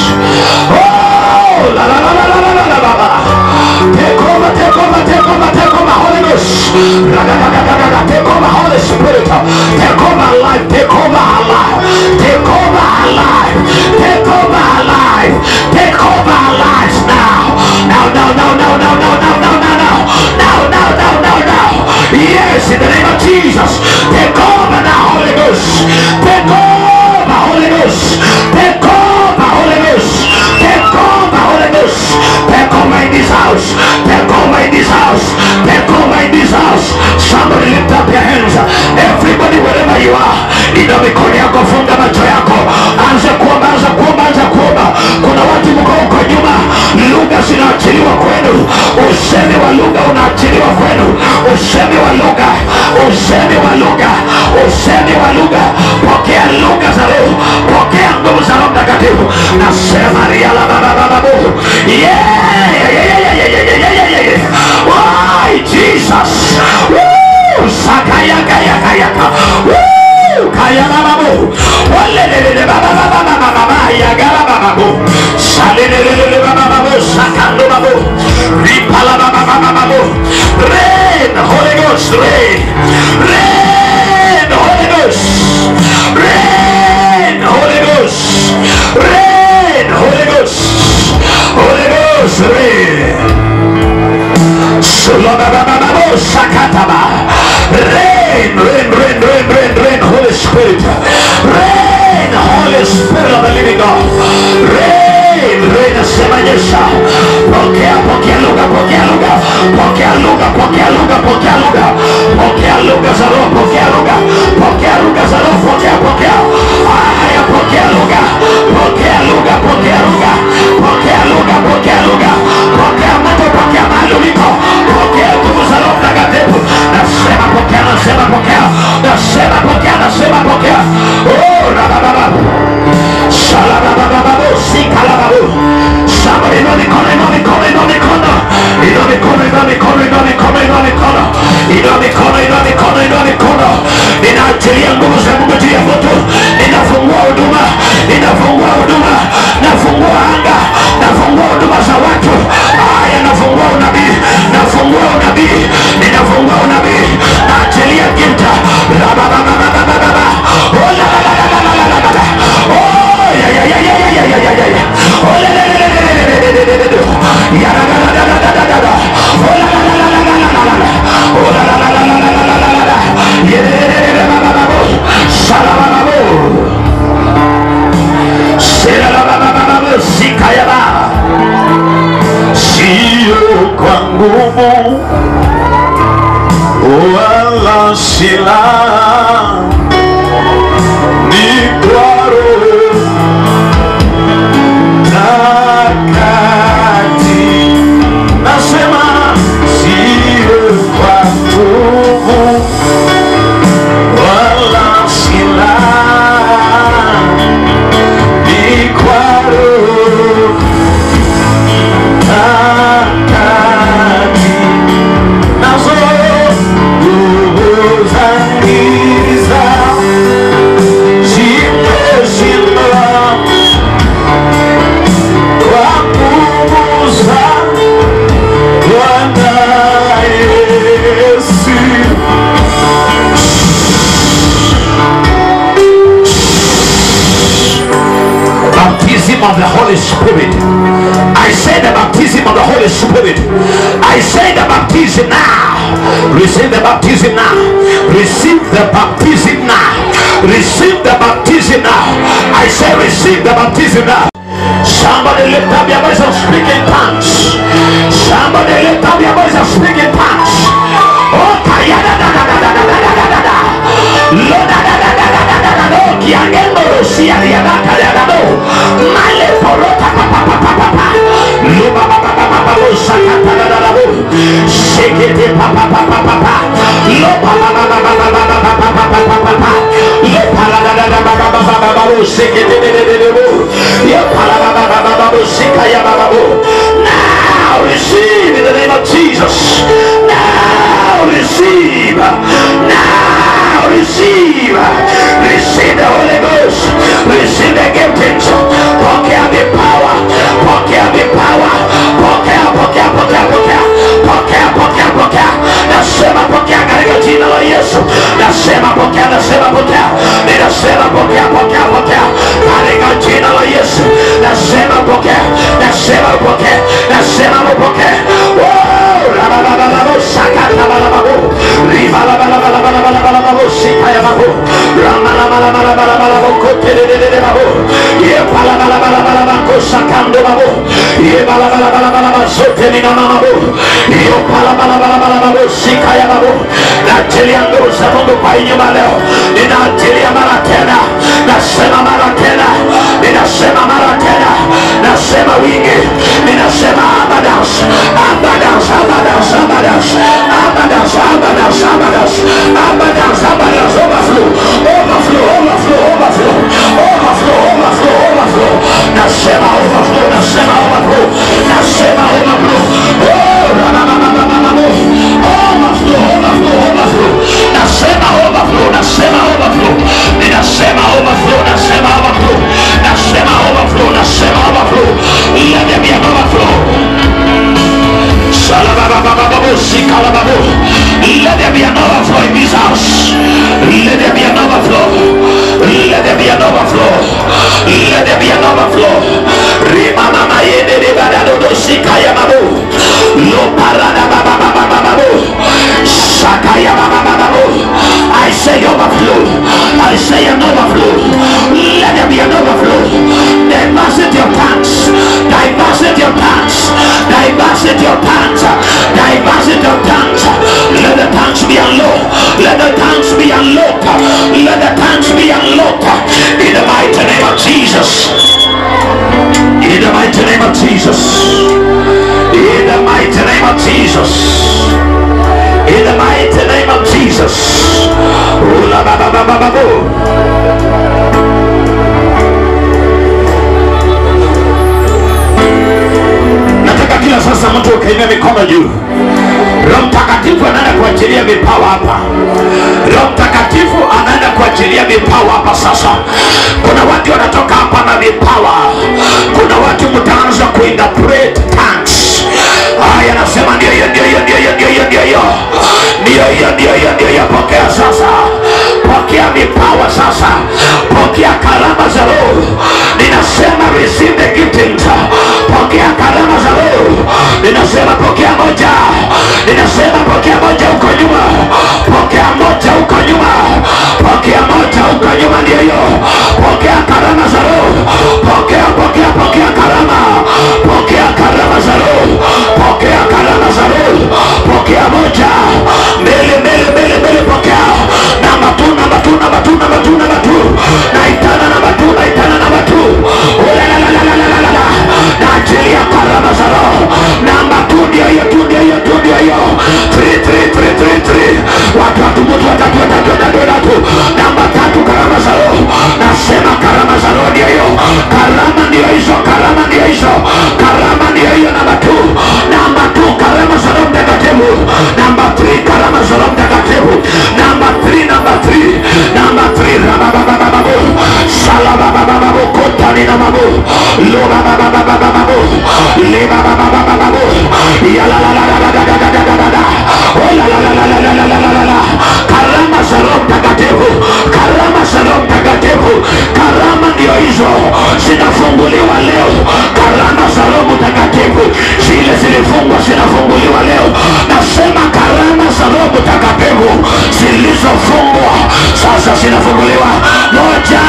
Oh, la la la la la la la la la. Take over, take over, take over, take over, Holy Ghost. Take over, Holy Spirit. Take over our life. Take over our life. Take over our life. Take over our life. Take over our lives now. Now, now, now, now, now, now, now, now, now, now, now, now, now, now, now. Yes, in the name of Jesus. Take over now, Holy Ghost. Take over, Holy Ghost. Take over, Holy Ghost. Take over, Holy Ghost. Take over in this house. Take over in this house. Take over in this house. Somebody lift up your hands. Everybody, wherever you are, ina mikono yako, funga macho yako, anza kuomba, anza kuomba, anza kuomba. Kuna watu mko huko nyuma, lugha zinaachiliwa kwenu, usemi wa lugha unaachiliwa kwenu, usemi wa lugha, usemi wa lugha, usemi wa lugha. Pokea lugha za Roho, pokea nguvu za Roho Mtakatifu. Nasema ria la baba baba bu. Yeah, yeah, yeah, yeah, yeah, yeah, yeah, yeah, yeah. Why Jesus? Woo! Sakaya kaya kaya kaya. Woo! Kaya baba bu. Wale le le baba baba baba baba ya gara baba bu. Sale le le le baba baba bu. Sakando baba bu. Ripala baba baba baba bu. Rain, Holy Ghost, rain. Rain, Holy Ghost. Rain, Holy Ghost. Rain, Holy Ghost. Holy Ghost, rain. Rain, rain, rain, rain, rain, rain, Holy Spirit. Rain, Holy Spirit of the living God. Rain, rain, sema Yesu. Pokea, pokea lugha, pokea lugha, pokea lugha, pokea lugha, pokea lugha, pokea lugha za Roho, pokea lugha, pokea lugha za Roho, pokea, pokea. Haya, pokea lugha, pokea lugha, pokea lugha, pokea lugha, pokea lugha, pokea moto, pokea mahali uliko, pokea nguvu za Roho Mtakatifu. Nasema pokea, nasema pokea, nasema pokea, nasema pokea. Oh, rabababa. Shalabababa, sikalababu. Somebody know me, come, know me, come, know me, come. You know me, come, know me, come, know me, come, know me, come. You know me, come, know me, come, know me, come. Ninaachilia nguvu za Mungu juu ya moto. Ninafungua huduma, ninafungua huduma, nafungua anga, nafungua huduma za watu. Haya, nafungua unabii, nafungua unabii. silaha ni kwa Roho Mtakatifu. Nasema sio kwa nguvu wala silaha, ni kwa Roho Mtakatifu. Nazo nguvu za giza zimeshindwa kwa nguvu za Bwana Yesu. Baptism of the Holy Spirit. I say the baptism of the Holy Spirit. I say the baptism now. Receive the baptism now. Receive the baptism now. Receive the baptism now. I say receive the baptism now. Somebody lift up your voice and speak in tongues. Somebody lift up your voice and speak in tongues. Oh, kayada da da da da da da da da da. Lo da da da da da da da da do. Kiangendo Rusia dia da da da do. Male porota pa pa pa pa pa pa. Lo ba ba ba ba ba ba. Sakata da da da do. Shekete pa pa pa pa pa pa. Lo ba ba ba ba ba ba ba ba pa pa pa pa pa pa. Lo pa la da da da ba ba ba ba ba ba. Shekete de de de de do. Yo pa la ba ba ba ba ba. Shekaya ba ba bo. Now receive in the name of Jesus. Now receive. Now receive. Receive the Holy Ghost. Receive the giftings. Pokea the power. Pokea the power. Pokea, pokea, pokea, pokea. Pokea, pokea, pokea. Nasema pokea katika jina la Yesu. Nasema pokea, nasema pokea. Ninasema pokea, pokea, pokea. Katika jina la Yesu. Nasema pokea. Nasema pokea. Nasema pokea. Wow! La la la la la la. Sakata la la la la. Riva la la la la la la la la la. Sikaya la la. Rama la la la la la la la. Kote de de de la la. Ye pa la la la la la la. Kosakando la la. Ye ba la la la la la la. Sote ni na na la. Yo pa la la la la la la. Sikaya la la. Nachilia nguvu za Mungu kwa nyuma leo. Ninaachilia mara tena. Nasema mara tena. Ninasema mara tena. Nasema wingi. Ninasema abundance. Abundance, abundance, abundance. Abundance, abundance, abundance. Abundance, abundance, overflow. Overflow, overflow, overflow. Overflow, overflow, overflow. Nasema overflow, nasema overflow. Nasema overflow. Oh, rama mama mama mama. Overflow, overflow, overflow. Nasema overflow, nasema overflow. Ninasema overflow, nasema overflow. Nasema overflow, nasema overflow. Let there be an overflow. Let there be an overflow in this house. Let there be an overflow. Let there be an overflow. Let there be an overflow. Remama mayede de badado do sikaya babu. Lo parada baba baba babu. Sakaya baba babu. I say overflow. I say an overflow. Let there be an overflow. Diversity of tongues. Diversity of tongues. Diversity of tongues. Diversity of tongues. Let the tongues be unlocked. Let the tongues be unlocked. Let the tongues be unlocked. In the mighty name of Jesus. In the mighty name of Jesus. In the mighty name of Jesus. In the mighty name of Jesus. Ula ba ba ba ba ba bo. Nataka kila sasa mtu ukainua mikono juu. Roho Mtakatifu anaenda kuachilia vipawa hapa. Roho Mtakatifu anaenda kuachilia vipawa hapa sasa. Kuna watu wanatoka hapa na vipawa. Kuna watu mtaanza kuinterpret tongues. Haya nasema ndio hiyo ndio hiyo ndio hiyo ndio hiyo ndio hiyo. Ndio hiyo ndio hiyo ndio hiyo. Pokea sasa. Pokea vipawa sasa. Pokea karama za Roho. Ninasema receive the giftings. Pokea karama za Roho. Ninasema pokea moja. Ninasema pokea moja huko nyuma. Pokea moja huko nyuma. Pokea moja huko nyuma ndio hiyo. Pokea karama za Roho. Pokea pokea pokea karama. Pokea karama za Roho. Pokea karama za Roho. Pokea moja. Mbele mbele mbele mbele pokea. hizo, karama ndio hizo, karama ndio hiyo. Namba two, namba two, karama za Roho Mtakatifu. Namba three, karama za Roho Mtakatifu. Namba three, namba three, namba three, rabababababu, salababababu, kotani na mabu, lobabababababu, lebababababu, yalalalalalalalalalala, olalalalalalalala. Karama za Roho Mtakatifu, karama za Roho Mtakatifu, karama ndio hizo zinafunguliwa leo. Karama za Roho Mtakatifu zile zilifungwa zinafunguliwa leo. Nasema karama za Roho Mtakatifu zilizofungwa sasa zinafunguliwa. Moja,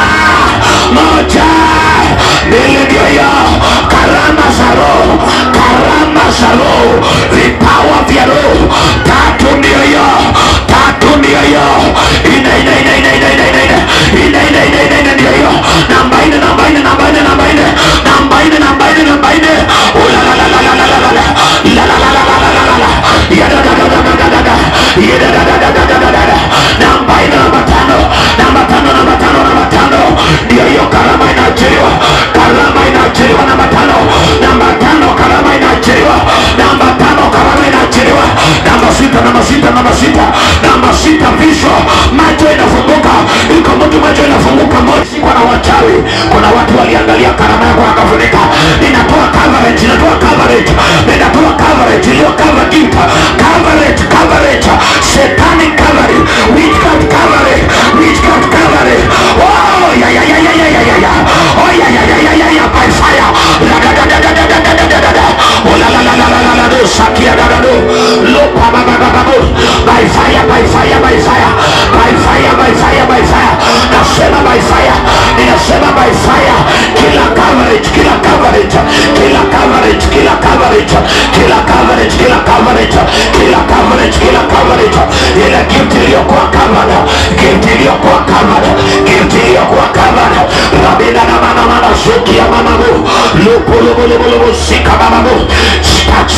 moja, mbili ndio hiyo. Karama za Roho, karama za Roho, vipawa vya Roho. Tatu ndio hiyo, tatu ndio hiyo. Ine, ine, ine, ine, ine, ine, ine, ine, ine, ine, ine, ine, ndio hiyo. Namba ine, namba ine, namba ine, namba ine, namba ine, namba ine, namba ine. Ula la la la la la la la la la la la la la la la. Ya da da da da da da da. Ya da da da da da da da da. Namba ine, namba tano, namba tano, namba tano, namba tano. Ndio hiyo karama inaachiliwa, karama inaachiliwa. Namba tano, namba tano, karama inaachiliwa. Namba tano, karama inaachiliwa. Namba sita, namba sita, namba sita, namba sita, visho macho inafunguka. Iko mtu macho inafunguka moja. Si kwa wachawi, kuna watu waliangalia karama yako wakafunika. Ninatoa coverage, ninatoa coverage, ninatoa coverage, iliyo cover gift, coverage, coverage, satanic coverage, witchcraft coverage, witchcraft coverage. Oh ya ya ya ya ya ya ya. Oh ya ya ya ya ya ya, by fire. La da da da da da da da da da. Oh la la la la la la do sakia da da do. Lo pa ba ba ba ba. By fire, by fire, by fire, by fire, by fire, by fire. Nasema by fire, ninasema by fire. Kila coverage, kila coverage, kila coverage, kila coverage, kila coverage, kila coverage, kila coverage, kila coverage. Ile gift iliyokuwa covered, gift iliyokuwa covered, gift iliyokuwa covered. Rabina na mama mama shuki ya mama mu, lupu lupu lupu lupu sika mama mu. Touch,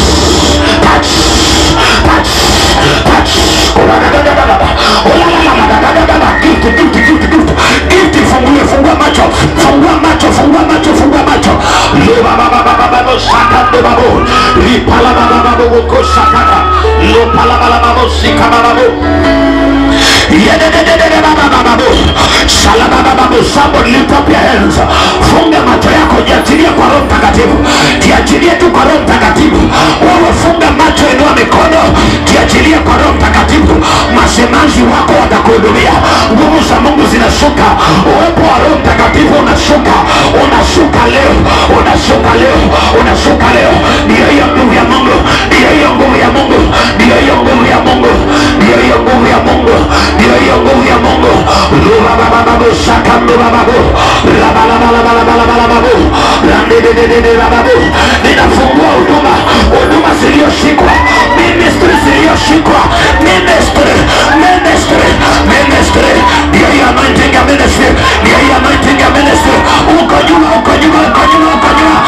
touch, touch, touch. Gift, gift, gift, gift, gift. Fungua, fungua macho, fungua macho, fungua macho, fungua macho. Luba baba baba baba shaka de babu, lipala baba babu ko shaka, lupala baba babu sika babu. Yede de de de baba babu, shala baba babu. Somebody lift up your hands. Funga macho yako, jiachilie kwa Roho Mtakatifu, jiachilie tu kwa Roho Mtakatifu. Wewe funga macho, inua mikono, jiachilie kwa Roho Mtakatifu. Masemaji wako watakuhudumia. Nguvu za Mungu zinashuka, uwepo wa Roho Mtakatifu unashuka, unashuka leo, unashuka leo, unashuka leo. Ndio hiyo nguvu ya Mungu, ndio hiyo nguvu ya Mungu, ndio hiyo nguvu ya Mungu, ndio hiyo nguvu ya Mungu, ndio hiyo nguvu ya Mungu. Luba baba babu shaka luba babu, la bala bala bala bala bala babu, la de de de de de babu. Ninafungua huduma, huduma zilizoshikwa, ministry zilizoshikwa, ministry, ministry, ministry. Ndio hiyo anointing ya ministry, ndio hiyo anointing ya ministry. Uko nyuma, uko nyuma, uko nyuma, uko nyuma.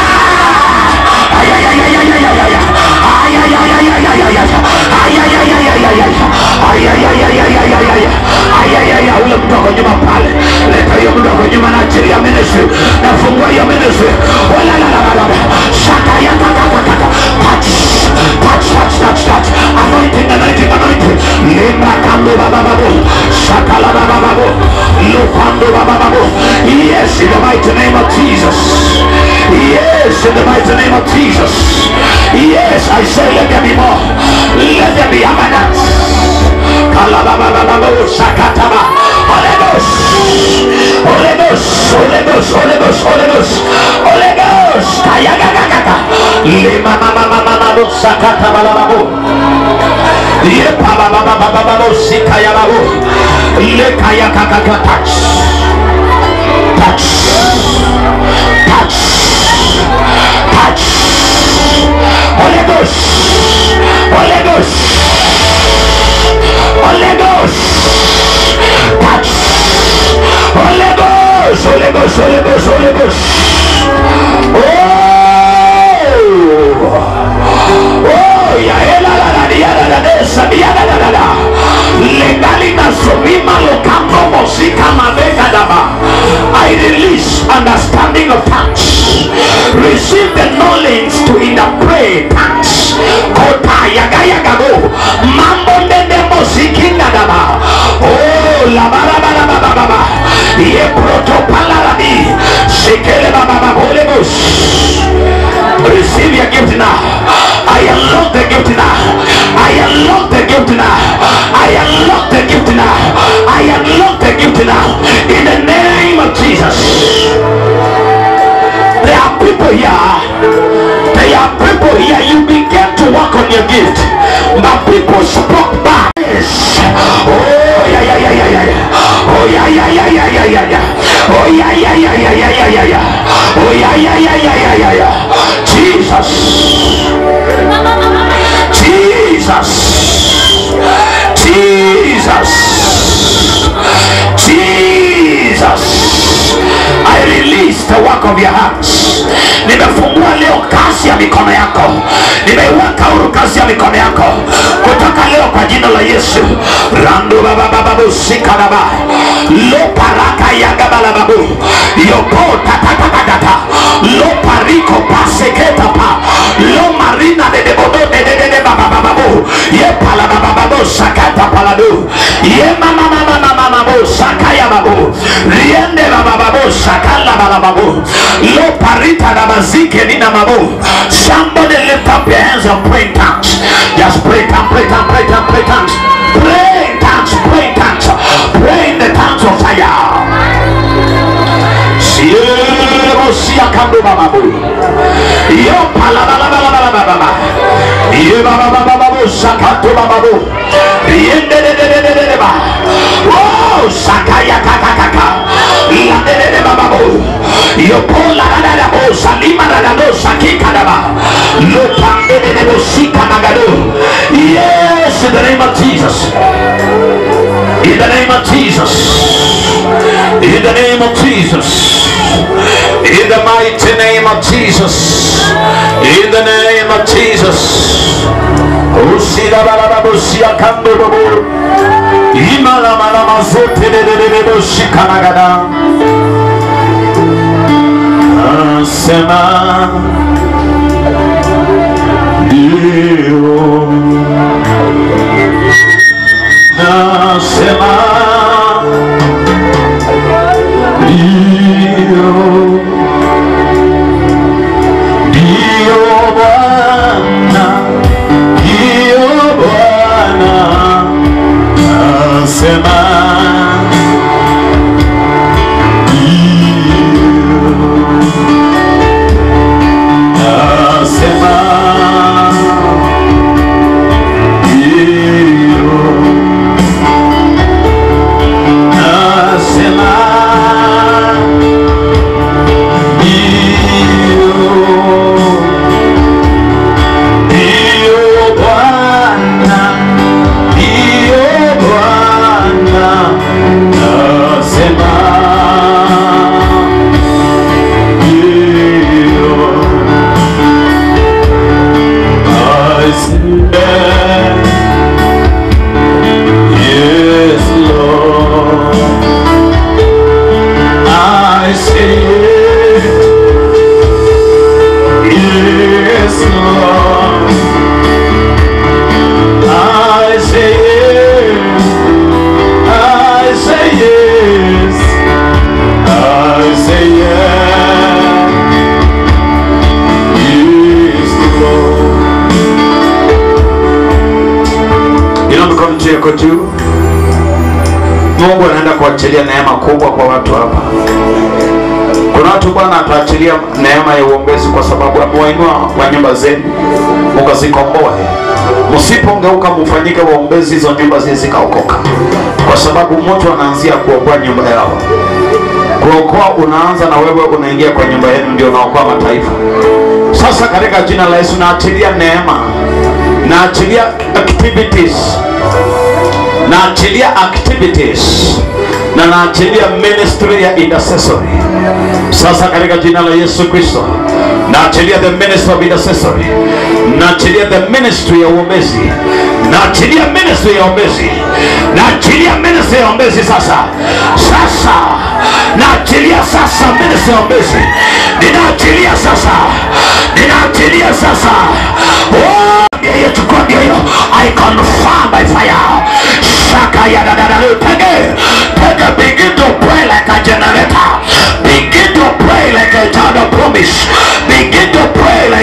Ay ay ay ay ay ay ay ay. Ay ay ay ay ay ay ay ay. Ay ay ay ay ay ay ay. Ay ay ay ay ay ay ay ay. Ay ay ay ay. Ule mtu uko nyuma pale. Leta hiyo mtu uko nyuma na chini ya ministry. Nafungua hiyo ministry. Wala la la la la. Shaka ya ta ta ta ta. Touch, touch, touch, touch, touch. Anointing, anointing, anointing. Lima kando baba babu. Shaka la baba babu. Lupando baba babu. Yes, in the mighty name of Jesus. Yes, in the mighty name of Jesus. Yes, I say let there be more. Let there be abundance. Kalabababababa sakataba. Holy Ghost, Holy Ghost, Holy Ghost, Holy Ghost, Holy Ghost, Holy Ghost. Kayagagagaga. Lima mama mama mama sakataba babu. Ye baba baba baba babu sikaya babu. Le kayagagaga touch, touch, touch, touch. Holy Ghost, Holy Ghost, Holy Ghost, touch. Holy Ghost, Holy Ghost, Holy Ghost, Holy Ghost. Oh, oh, ya ela la la ya la la esa ya la la la. Legalina subima lo campo musica mavega daba. I release understanding of tongues. now. I unlock the gift now. I unlock the gift now. In the name of Jesus. There are people here. There are people here. You began to work on your gift, but people spoke back. Oh yeah yeah yeah yeah yeah. Oh yeah yeah yeah yeah yeah yeah yeah. Oh yeah yeah yeah yeah yeah yeah yeah yeah. Oh yeah yeah yeah yeah yeah yeah yeah. Jesus. Jesus. Jesus. Jesus. I release the work of your hands. Nimefungua leo kazi ya mikono yako. Nimeweka huru kazi ya mikono yako kutoka leo kwa jina la Yesu. Randu baba baba busika baba. Lo paraka ya gabala babu. Yopo tata tata tata. Lo pariko paseketa pa. Lo marina de de bodo de de de baba baba bu. Ye pala baba babu sakata paladu. Ye mama mama mama babu sakaya babu. Riende baba babu sakala baba babu. Lo parita na bazike nina babu. Somebody lift up your hands and pray in tongues. Just pray tongues, pray tongues, pray tongues, pray tongues. Pray in tongues, pray in tongues. Pray in the tongues of fire. Sia kando babu. Yo pala bala bala bala baba. Ye baba baba babu sakato babu. Yende de de de de de ba. Oh sakaya kaka kaka. Yende de de babu. Yo pola da da bo salima da da bo sakika da ba. Lo pande de de bo sika nagado. Yes, in the name of Jesus. In the name of Jesus. In the name of Jesus. In the mighty name of Jesus. In the name of Jesus. Usida bala busia kando bobo. Imala mala mazote de de de bushika nagada. Sema Dio. Sema Dio, Dio Bwana, Dio Bwana, nasema Dio, nasema Dio, nasema yako juu. Mungu anaenda kuachilia neema kubwa kwa watu hapa. Kuna watu Bwana ataachilia neema ya uombezi kwa sababu amewainua wa nyumba zenu mkazikomboe. Msipongeuka mfanyike waombezi, hizo nyumba zisikaokoka. Kwa sababu mtu anaanzia kuokoa nyumba yao. Kuokoa unaanza na wewe unaingia kwa nyumba yenu, ndio unaokoa mataifa. Sasa katika jina la Yesu naachilia neema. Naachilia activities. Naachilia activities. Na naachilia ministry ya intercessory. Sasa katika jina la Yesu Kristo naachilia the ministry of intercessory. Naachilia the ministry ya uombezi. Naachilia ministry ya uombezi. Naachilia ministry ya uombezi sasa. Sasa naachilia sasa ministry ya uombezi. Ninaachilia sasa. Ninaachilia sasa. Oh, ndiyo chukua ndiyo. I confirm by fire. Shaka ya da da da. Take it. Take it. Begin to pray like a generator. Begin to pray like a child of promise. Begin to pray like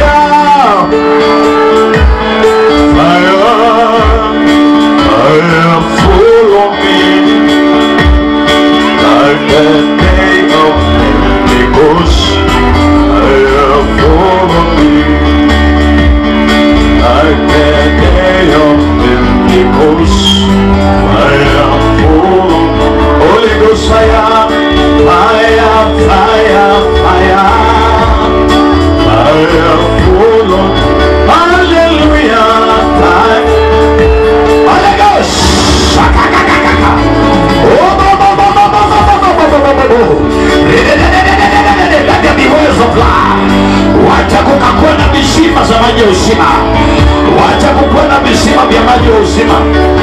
Ghost, fire, full. Holy Ghost fire, fire, fire, fire, fire, full. Hallelujah, fire. Holy Ghost, let there be words of life. Wacha kukakuwa na visima za maji ya uzima. Wacha kukuwa na visima vya maji ya uzima.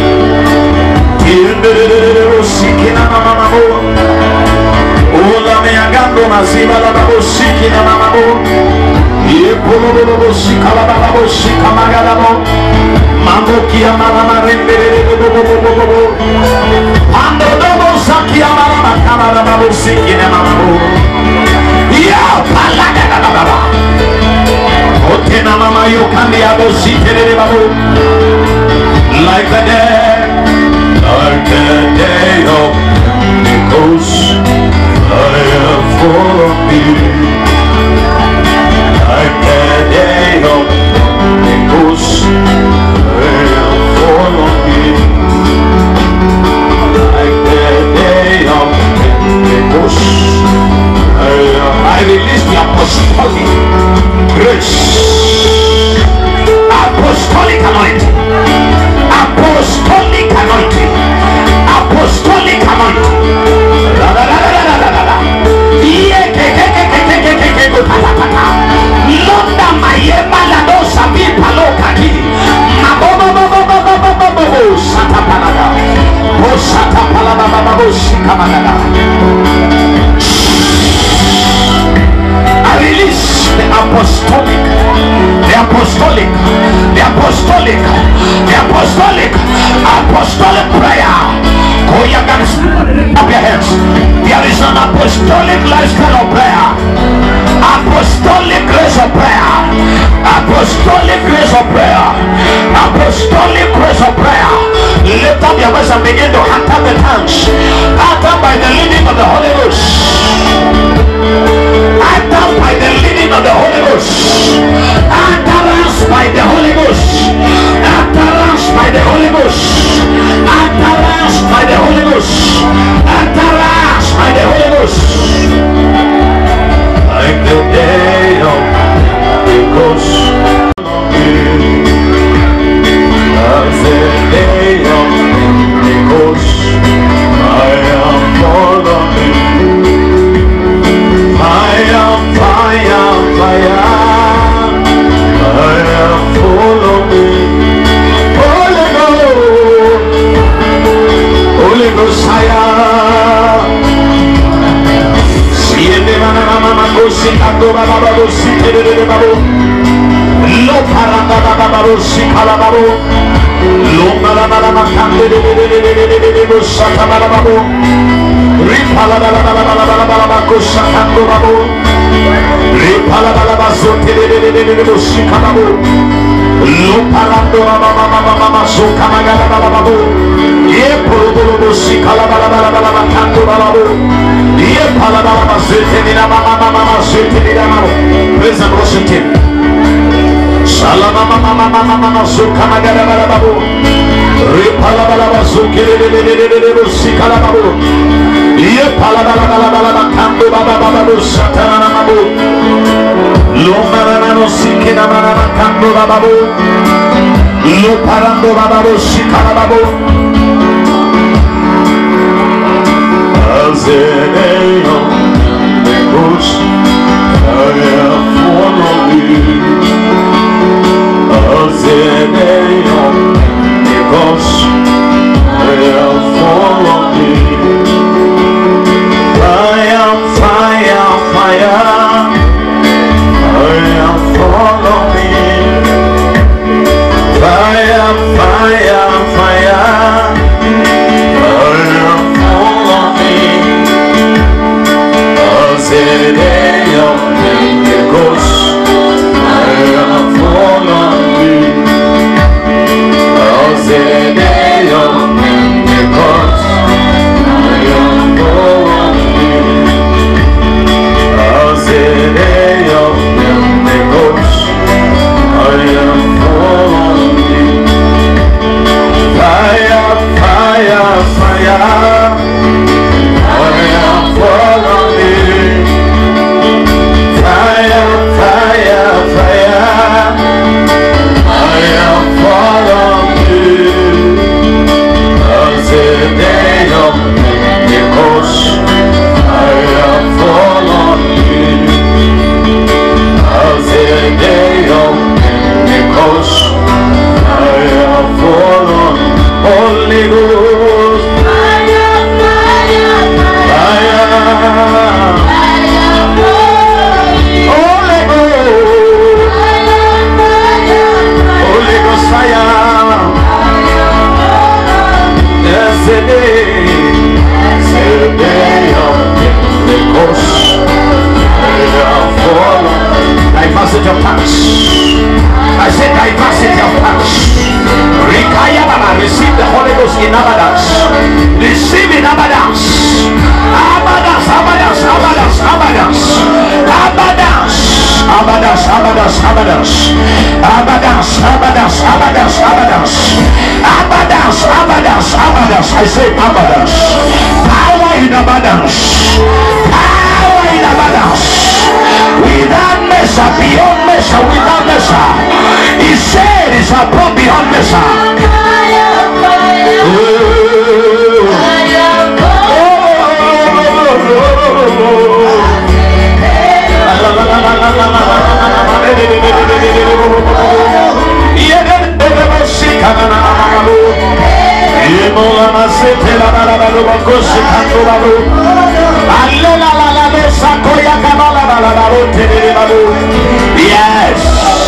Usikina na mamamu, ula meagando mazima la babu sikina na mamamu, yepolo babu sikala babu sikamagabo, mambo kia mama marembe babu, ando babu sakia mama kamara babu sikina mamamu, ya palaga na baba, otena mama yokandi abo sikere babu, like the day. Like the day of Pentecost, fire for me. Like the day of Pentecost, fire for me. Like the day of Pentecost, fire. I release the apostolic grace, apostolic anointing, apostolic anointing. Apostolic anointing. Londa mayema la dosa vipa loka kidi. Mabobo bobo bobo bobo bobo sata palada. Bo sata palada bobo shika malada. I release the apostolic, the apostolic, the apostolic, the apostolic, apostolic prayer. Oh, you got to up your hands. There is an apostolic lifestyle of prayer. Apostolic grace of prayer. Apostolic grace of prayer. Apostolic grace of prayer. Lift up your voice and begin to utter the tongues. Utter by the leading of the Holy Ghost. Utter by the leading of the Holy Ghost. Utterance by the Holy Ghost. Utterance by the Holy Ghost. Utterance by the Holy Ghost. Utterance by the Holy Ghost. Like the day of Pentecost. Like the day of Pentecost. Fire fall on me. Fire, fire, fire. Fire fall on me. Holy Ghost. Holy Ghost fire. Siende mana mama makosi ando baba babo sikere babo. Lo paranda baba babo sikala babo. Lo mala mala makande de de de de de de de de sata baba babo. Ripala baba baba baba baba makosa ando babo. Ripala baba basote de de de de de de sikala babo. Lo parando baba baba baba masoka magala baba babo. Ye polo polo sikala baba baba baba makando babo. Ye pala baba basete ni na mama mama basete ni na mama. Praise and worship him. Shala mama mama mama mama soka magala baba babo. Ripala baba basoke de de de de de de sikala babo. Ye pala baba baba baba makando baba baba satana na babo. Lo marana no sikina mama makando baba babo. Lo parando baba babo sikala babo. As the day of Pentecost, fire fall on me. As the day of Pentecost, fire fall on me. Fire, fire, fire, fire fall on me. Fire, fire, fire. Receive in abundance. Abundance, abundance, abundance, abundance. Abundance. Abundance, abundance, abundance. Abundance, abundance, abundance, abundance. Abundance, abundance, abundance. I say abundance. Power in abundance. Power in abundance. Without measure, beyond measure, without measure. He said it's above beyond measure. Yes.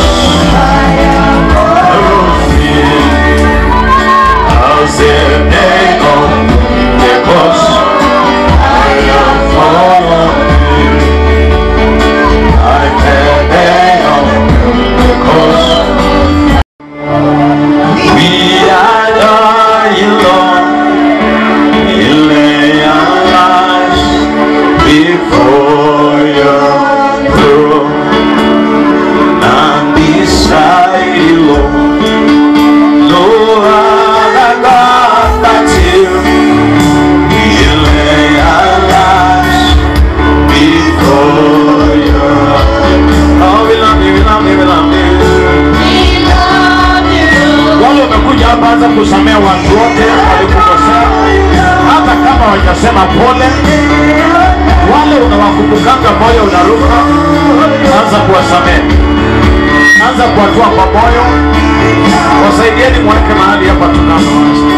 Kusamea watu wote walikukosea, hata kama wajasema pole. Wale unawakumbukanga moyo unaruka, anza kuwasamea, anza kuwatoa kwa moyo. Wasaidieni mweke mahali hapa tunamo.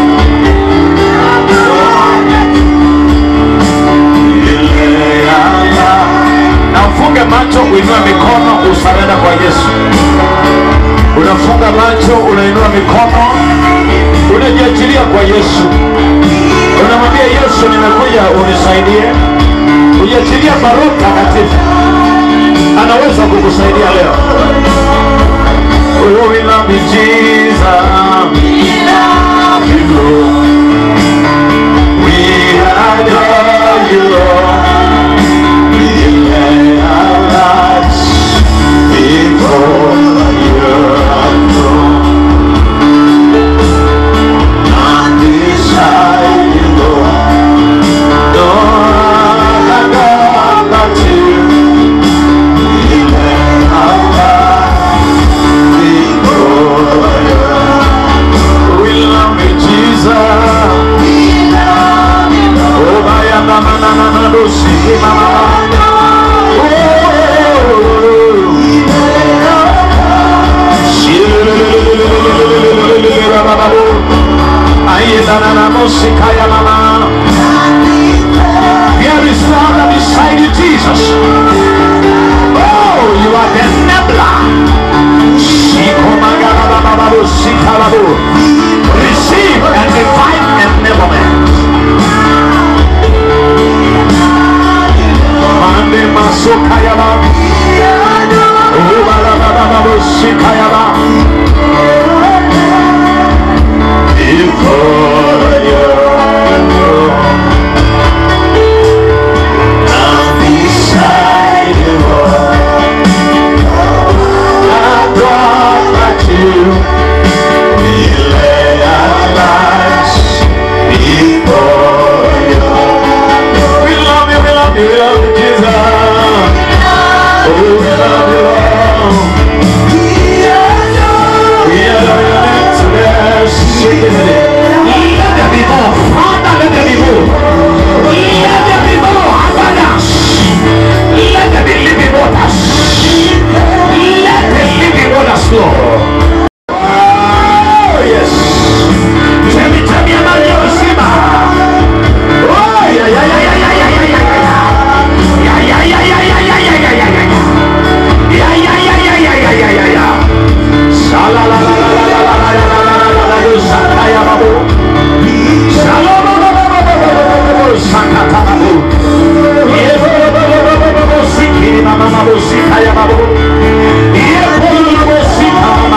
Na ufunge macho, uinue mikono, usarenda kwa Yesu. Unafunga macho, unainua mikono, unajiachilia kwa Yesu. Unamwambia Yesu, nimekuja unisaidie. Ujiachilia kwa Roho Mtakatifu, anaweza kukusaidia leo. Oh, we love you, Jesus. We love you, Lord. We adore you, Lord. We lay our lives before your throne. None beside you, Lord. No other God but you. We lay our lives before your. We love you, Jesus. We love you, Lord. Oh, my mama, mama, mama, see, mama. There is no other beside you, Jesus. Oh, you are the enabler. Receive a divine enablement. Mande masukayaba. Oh, balababa sikayaba. Before you, I'm beside you, I'm God like you. We lay our lives before you. We love you, we love you, we love you, Jesus. Oh, we love you, Lord. We adore your name today. Let there be more. Father, let there be more. Let there be more abundance. Let there be living waters. Let the living waters flow. Oh, yes. Tell me, tell me about your Sima. Oh, yeah, yeah, yeah, yeah, yeah, yeah, yeah, yeah. Yeah, yeah, yeah, yeah, yeah, yeah, yeah, yeah, yeah, yeah. Yeah, yeah, yeah, yeah, yeah, yeah, yeah, yeah, yeah. Shala la la la la la la la la la la la la Sakaya babu. Shalom Sakata babu. Yebo babu Siki mama babu Sikaya babu. Yebo babu Sika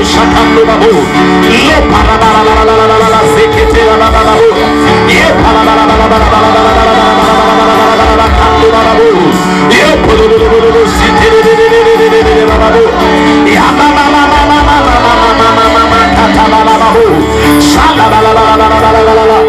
shakando babu. Lo para la la la la la la la sekete la la la la. Ye para la la la la la la la la la kando babu. Ye polo lo lo lo siti la babu. Ya mama mama mama mama mama mama kata la la babu. Shala la la la la la la la la.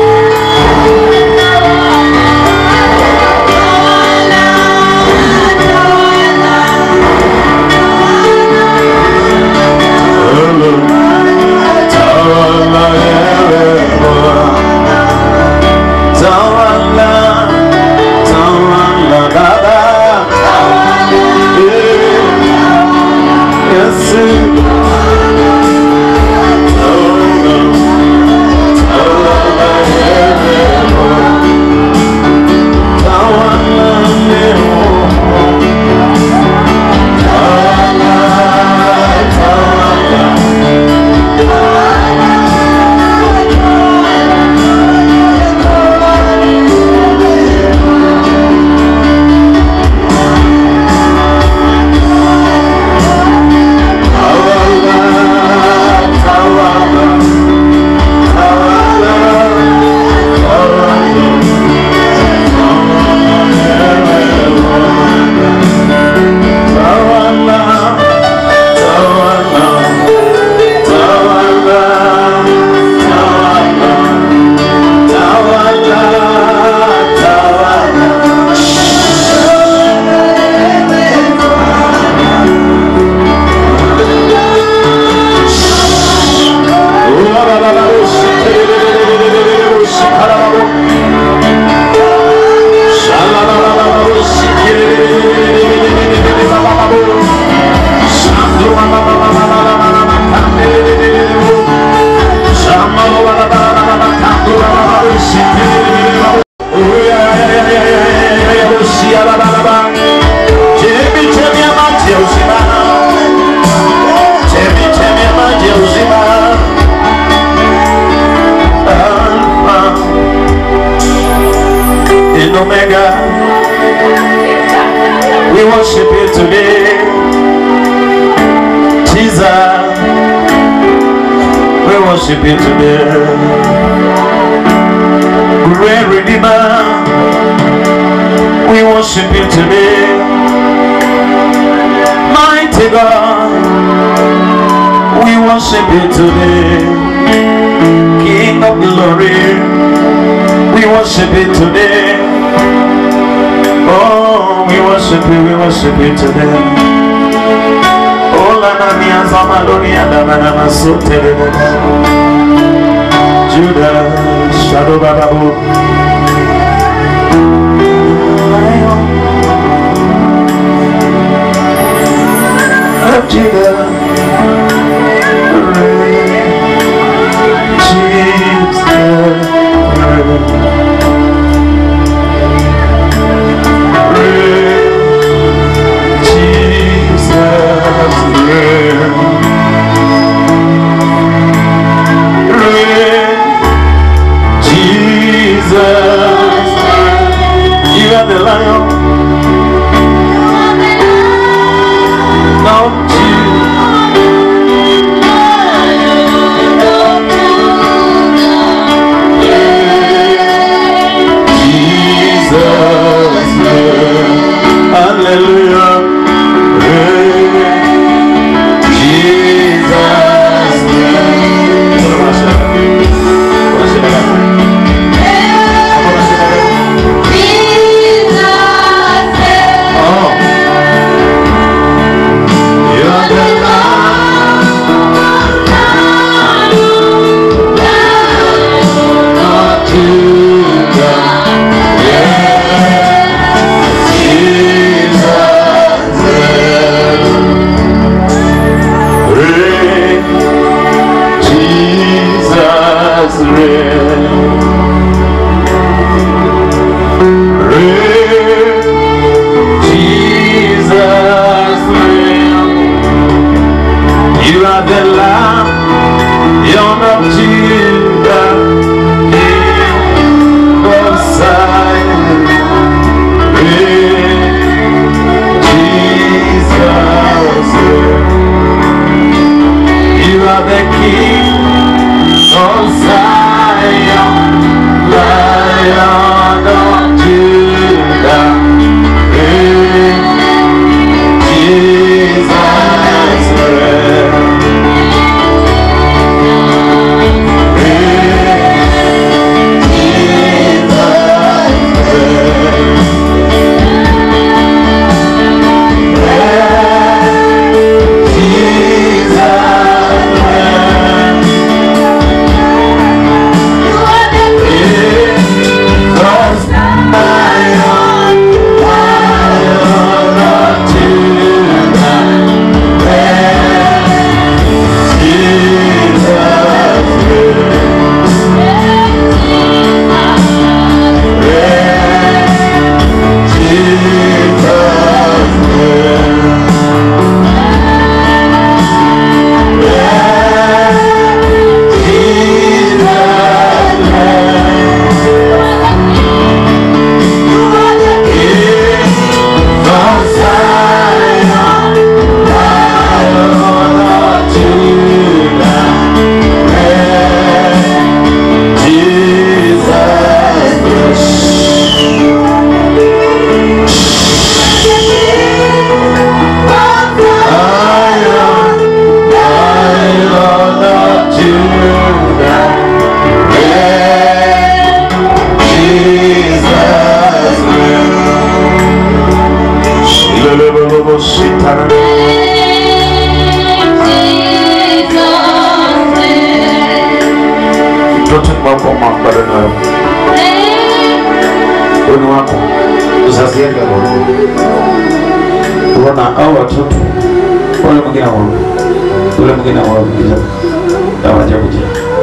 mwingine hapo. Ule mwingine hapo. Tawaje kuja.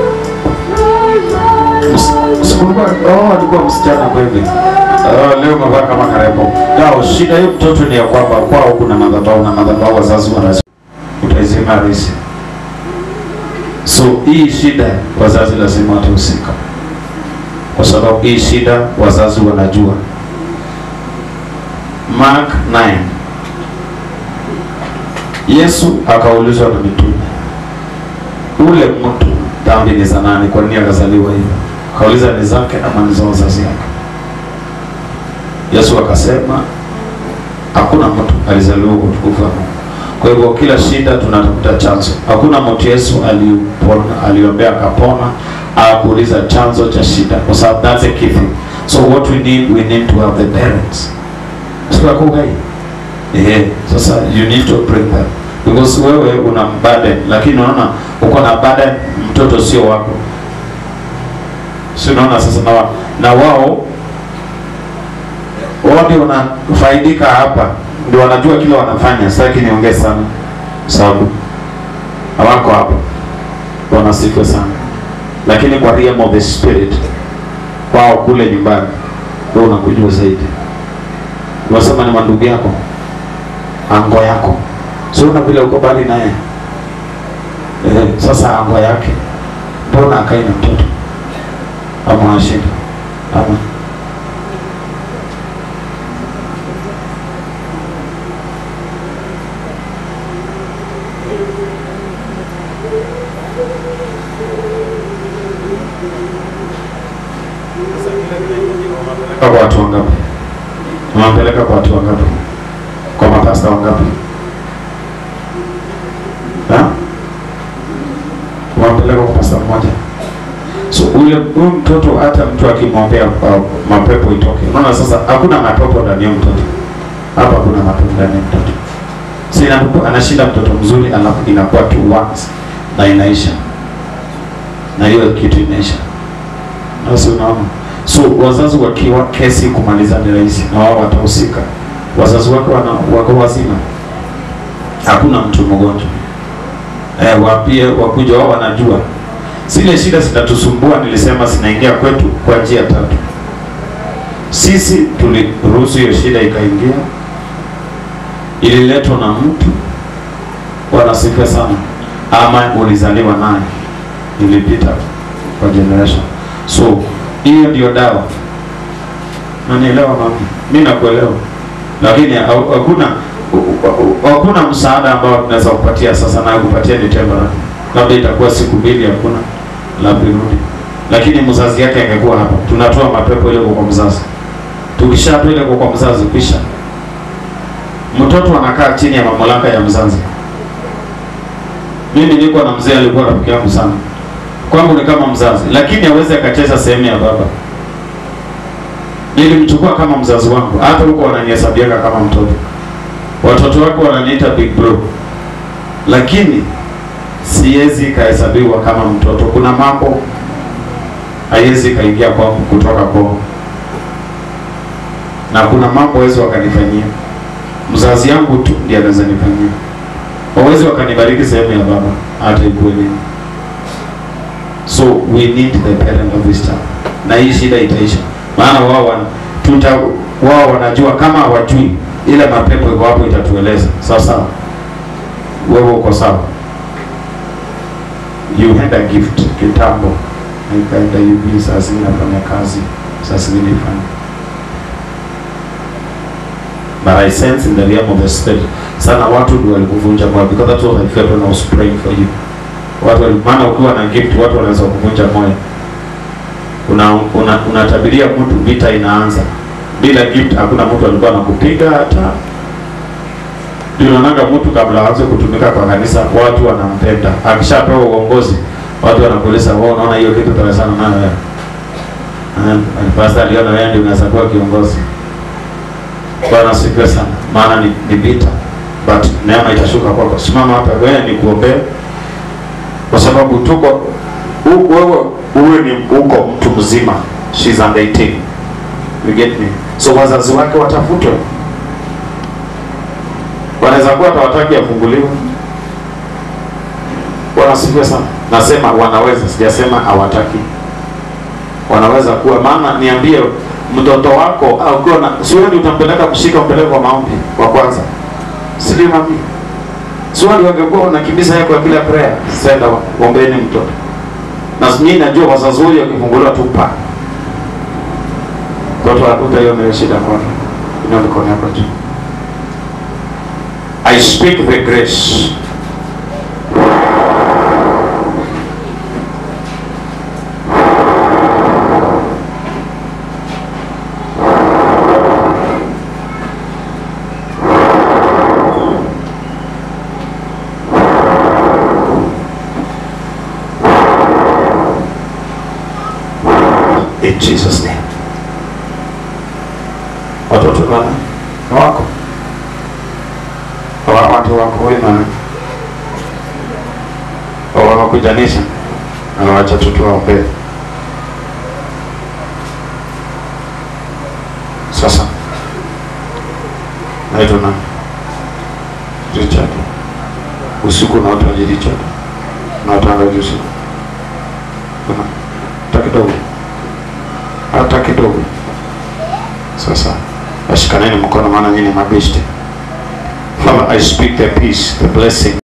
Usikumbuka oh alikuwa msichana kweli. Oh leo mabaka kama karebo. Ndio shida hiyo mtoto ni ya kwamba kwao kuna madhabahu na madhabahu wazazi wana utaizima risi. So hii shida wazazi lazima watahusika. Kwa sababu hii shida wazazi wanajua. Mark nine. Yesu akaulizwa na mitume, ule mtu dhambi ni za nani? Kwa nini akazaliwa hivyo? Akauliza ni zake ama ni za wazazi yake? Yesu akasema hakuna mtu alizaliwa kwa utukufu wa Mungu. Kwa hivyo kila shida tunatafuta chanzo. Hakuna mtu Yesu alipona, aliombea akapona, akuuliza chanzo cha shida. Kwa sababu that's a key thing. So what we need, we need to have the parents. Sio kwa kai. Eh, sasa you need to bring that. Because wewe una burden, lakini unaona uko na burden, mtoto sio wako. Sio unaona sasa na, na wao wao ndio wanafaidika hapa. Ndio wanajua kile wanafanya. Sasa niongee sana sababu hawako hapa. Wanasifiwa sana. Lakini kwa realm of the spirit wao kule nyumbani wewe unakujua zaidi. Unasema ni mandugu yako, ango yako. Sio una vile uko bali naye. Eh, sasa ango yake mbona akae na mtoto? Ama ashinda. Ama kwa watu wangapi? Unapeleka kwa watu wangapi? Kwa mapasta wangapi? Ha? Unapeleka kwa pasta mmoja. So ule mtoto hata mtu akimwombea uh, mapepo itoke. Unaona sasa hakuna mapepo ndani ya mtoto. Hapa kuna mapepo ndani ya mtoto. Sina mtu anashinda mtoto mzuri alafu inakuwa tu once na inaisha. Na hiyo kitu inaisha. Na sio unaona. So wazazi wakiwa kesi kumaliza ni rahisi na wao watahusika. Wazazi wako wana wako wazima. Hakuna mtu mgonjwa. Eh wapie wakuja wao wanajua. Zile shida zitatusumbua nilisema zinaingia kwetu kwa njia tatu. Sisi tuliruhusu hiyo shida ikaingia. Ililetwa na mtu. Wanasifiwa sana. Ama ulizaliwa naye. Ilipita kwa generation. So hiyo ndio dawa. Unanielewa mama? Mimi nakuelewa. Lakini hakuna hakuna msaada ambao tunaweza kupatia sasa na kupatia ni temporary. Labda itakuwa siku mbili hakuna, labda rudi. Lakini mzazi yake angekuwa hapa. Tunatoa mapepo ile kwa mzazi. Tukishatoa ile kwa mzazi kisha mtoto anakaa chini ya mamlaka ya mzazi. Mimi niko na mzee alikuwa rafiki yangu sana. Kwangu ni kama mzazi, lakini hawezi akacheza sehemu ya baba. Nilimchukua kama mzazi wangu, hata huko wananihesabianga kama mtoto. Watoto wako wananiita big bro. Lakini siwezi kahesabiwa kama mtoto. Kuna mambo haiwezi kaingia kwangu kutoka kwao. Na kuna mambo hawezi wakanifanyia. Mzazi yangu tu ndiye anaweza nifanyia. Hawezi wakanibariki sehemu ya baba hata ikuwe nini. So we need the parent of this child. Na hii shida itaisha. Maana wao wana tuta wao wanajua kama hawajui ile mapepo iko hapo itatueleza. Sawa sawa. Wewe uko sawa. You had a gift kitambo. Nikaenda hivi sasa ninafanya kazi. Sasa ninafanya. But I sense in the realm of the spirit. Sana watu ndio walikuvunja moyo because that's what I felt when I was praying for you. Watu maana ukiwa na gift watu wanaweza kuvunja moyo. Una unatabiria una mtu vita inaanza. Bila gift hakuna mtu alikuwa anakupiga hata. Ndio unaanga mtu kabla aanze kutumika kwa kanisa watu wanampenda. Akishapewa uongozi watu wanakuuliza wao unaona hiyo kitu tawa sana nayo wewe. Na pastor aliona wewe ndio unaweza kuwa kiongozi. Bwana sifiwe sana. Maana ni, ni vita. But neema itashuka kwako. Simama hapa wewe ni kuombea. Kwa sababu tuko wewe uwe ni uko mtu mzima. She's under eighteen. You get me? So wazazi wake watafutwe. Wanaweza kuwa hawataki afunguliwe. Wanasifiwa sana. Nasema wanaweza, sijasema hawataki. Wanaweza kuwa, maana niambie mtoto wako au ukiwa na siwadi utampeleka kushika mpeleke kwa maombi kwa kwanza. Sio mami. Siwadi wangekuwa wanakimbiza yako bila prayer. Senda ombeni mtoto. Na mimi najua wazazi wao wakifunguliwa tu pa. Mtoto akuta hiyo ndio shida kwa. Ina mkono yako tu. I speak the grace. In Jesus' name. Watoto wana wako wa watu wako wema wa kujanisha na wacha tutoa mbele. Sasa naitwa na Richard. Usiku na utaji Richard. Na utanga juzi. Kuna takidogo. Hata kidogo. Sasa ashikaneni mkono maana nyinyi mabishte. Father, I speak the peace, the blessing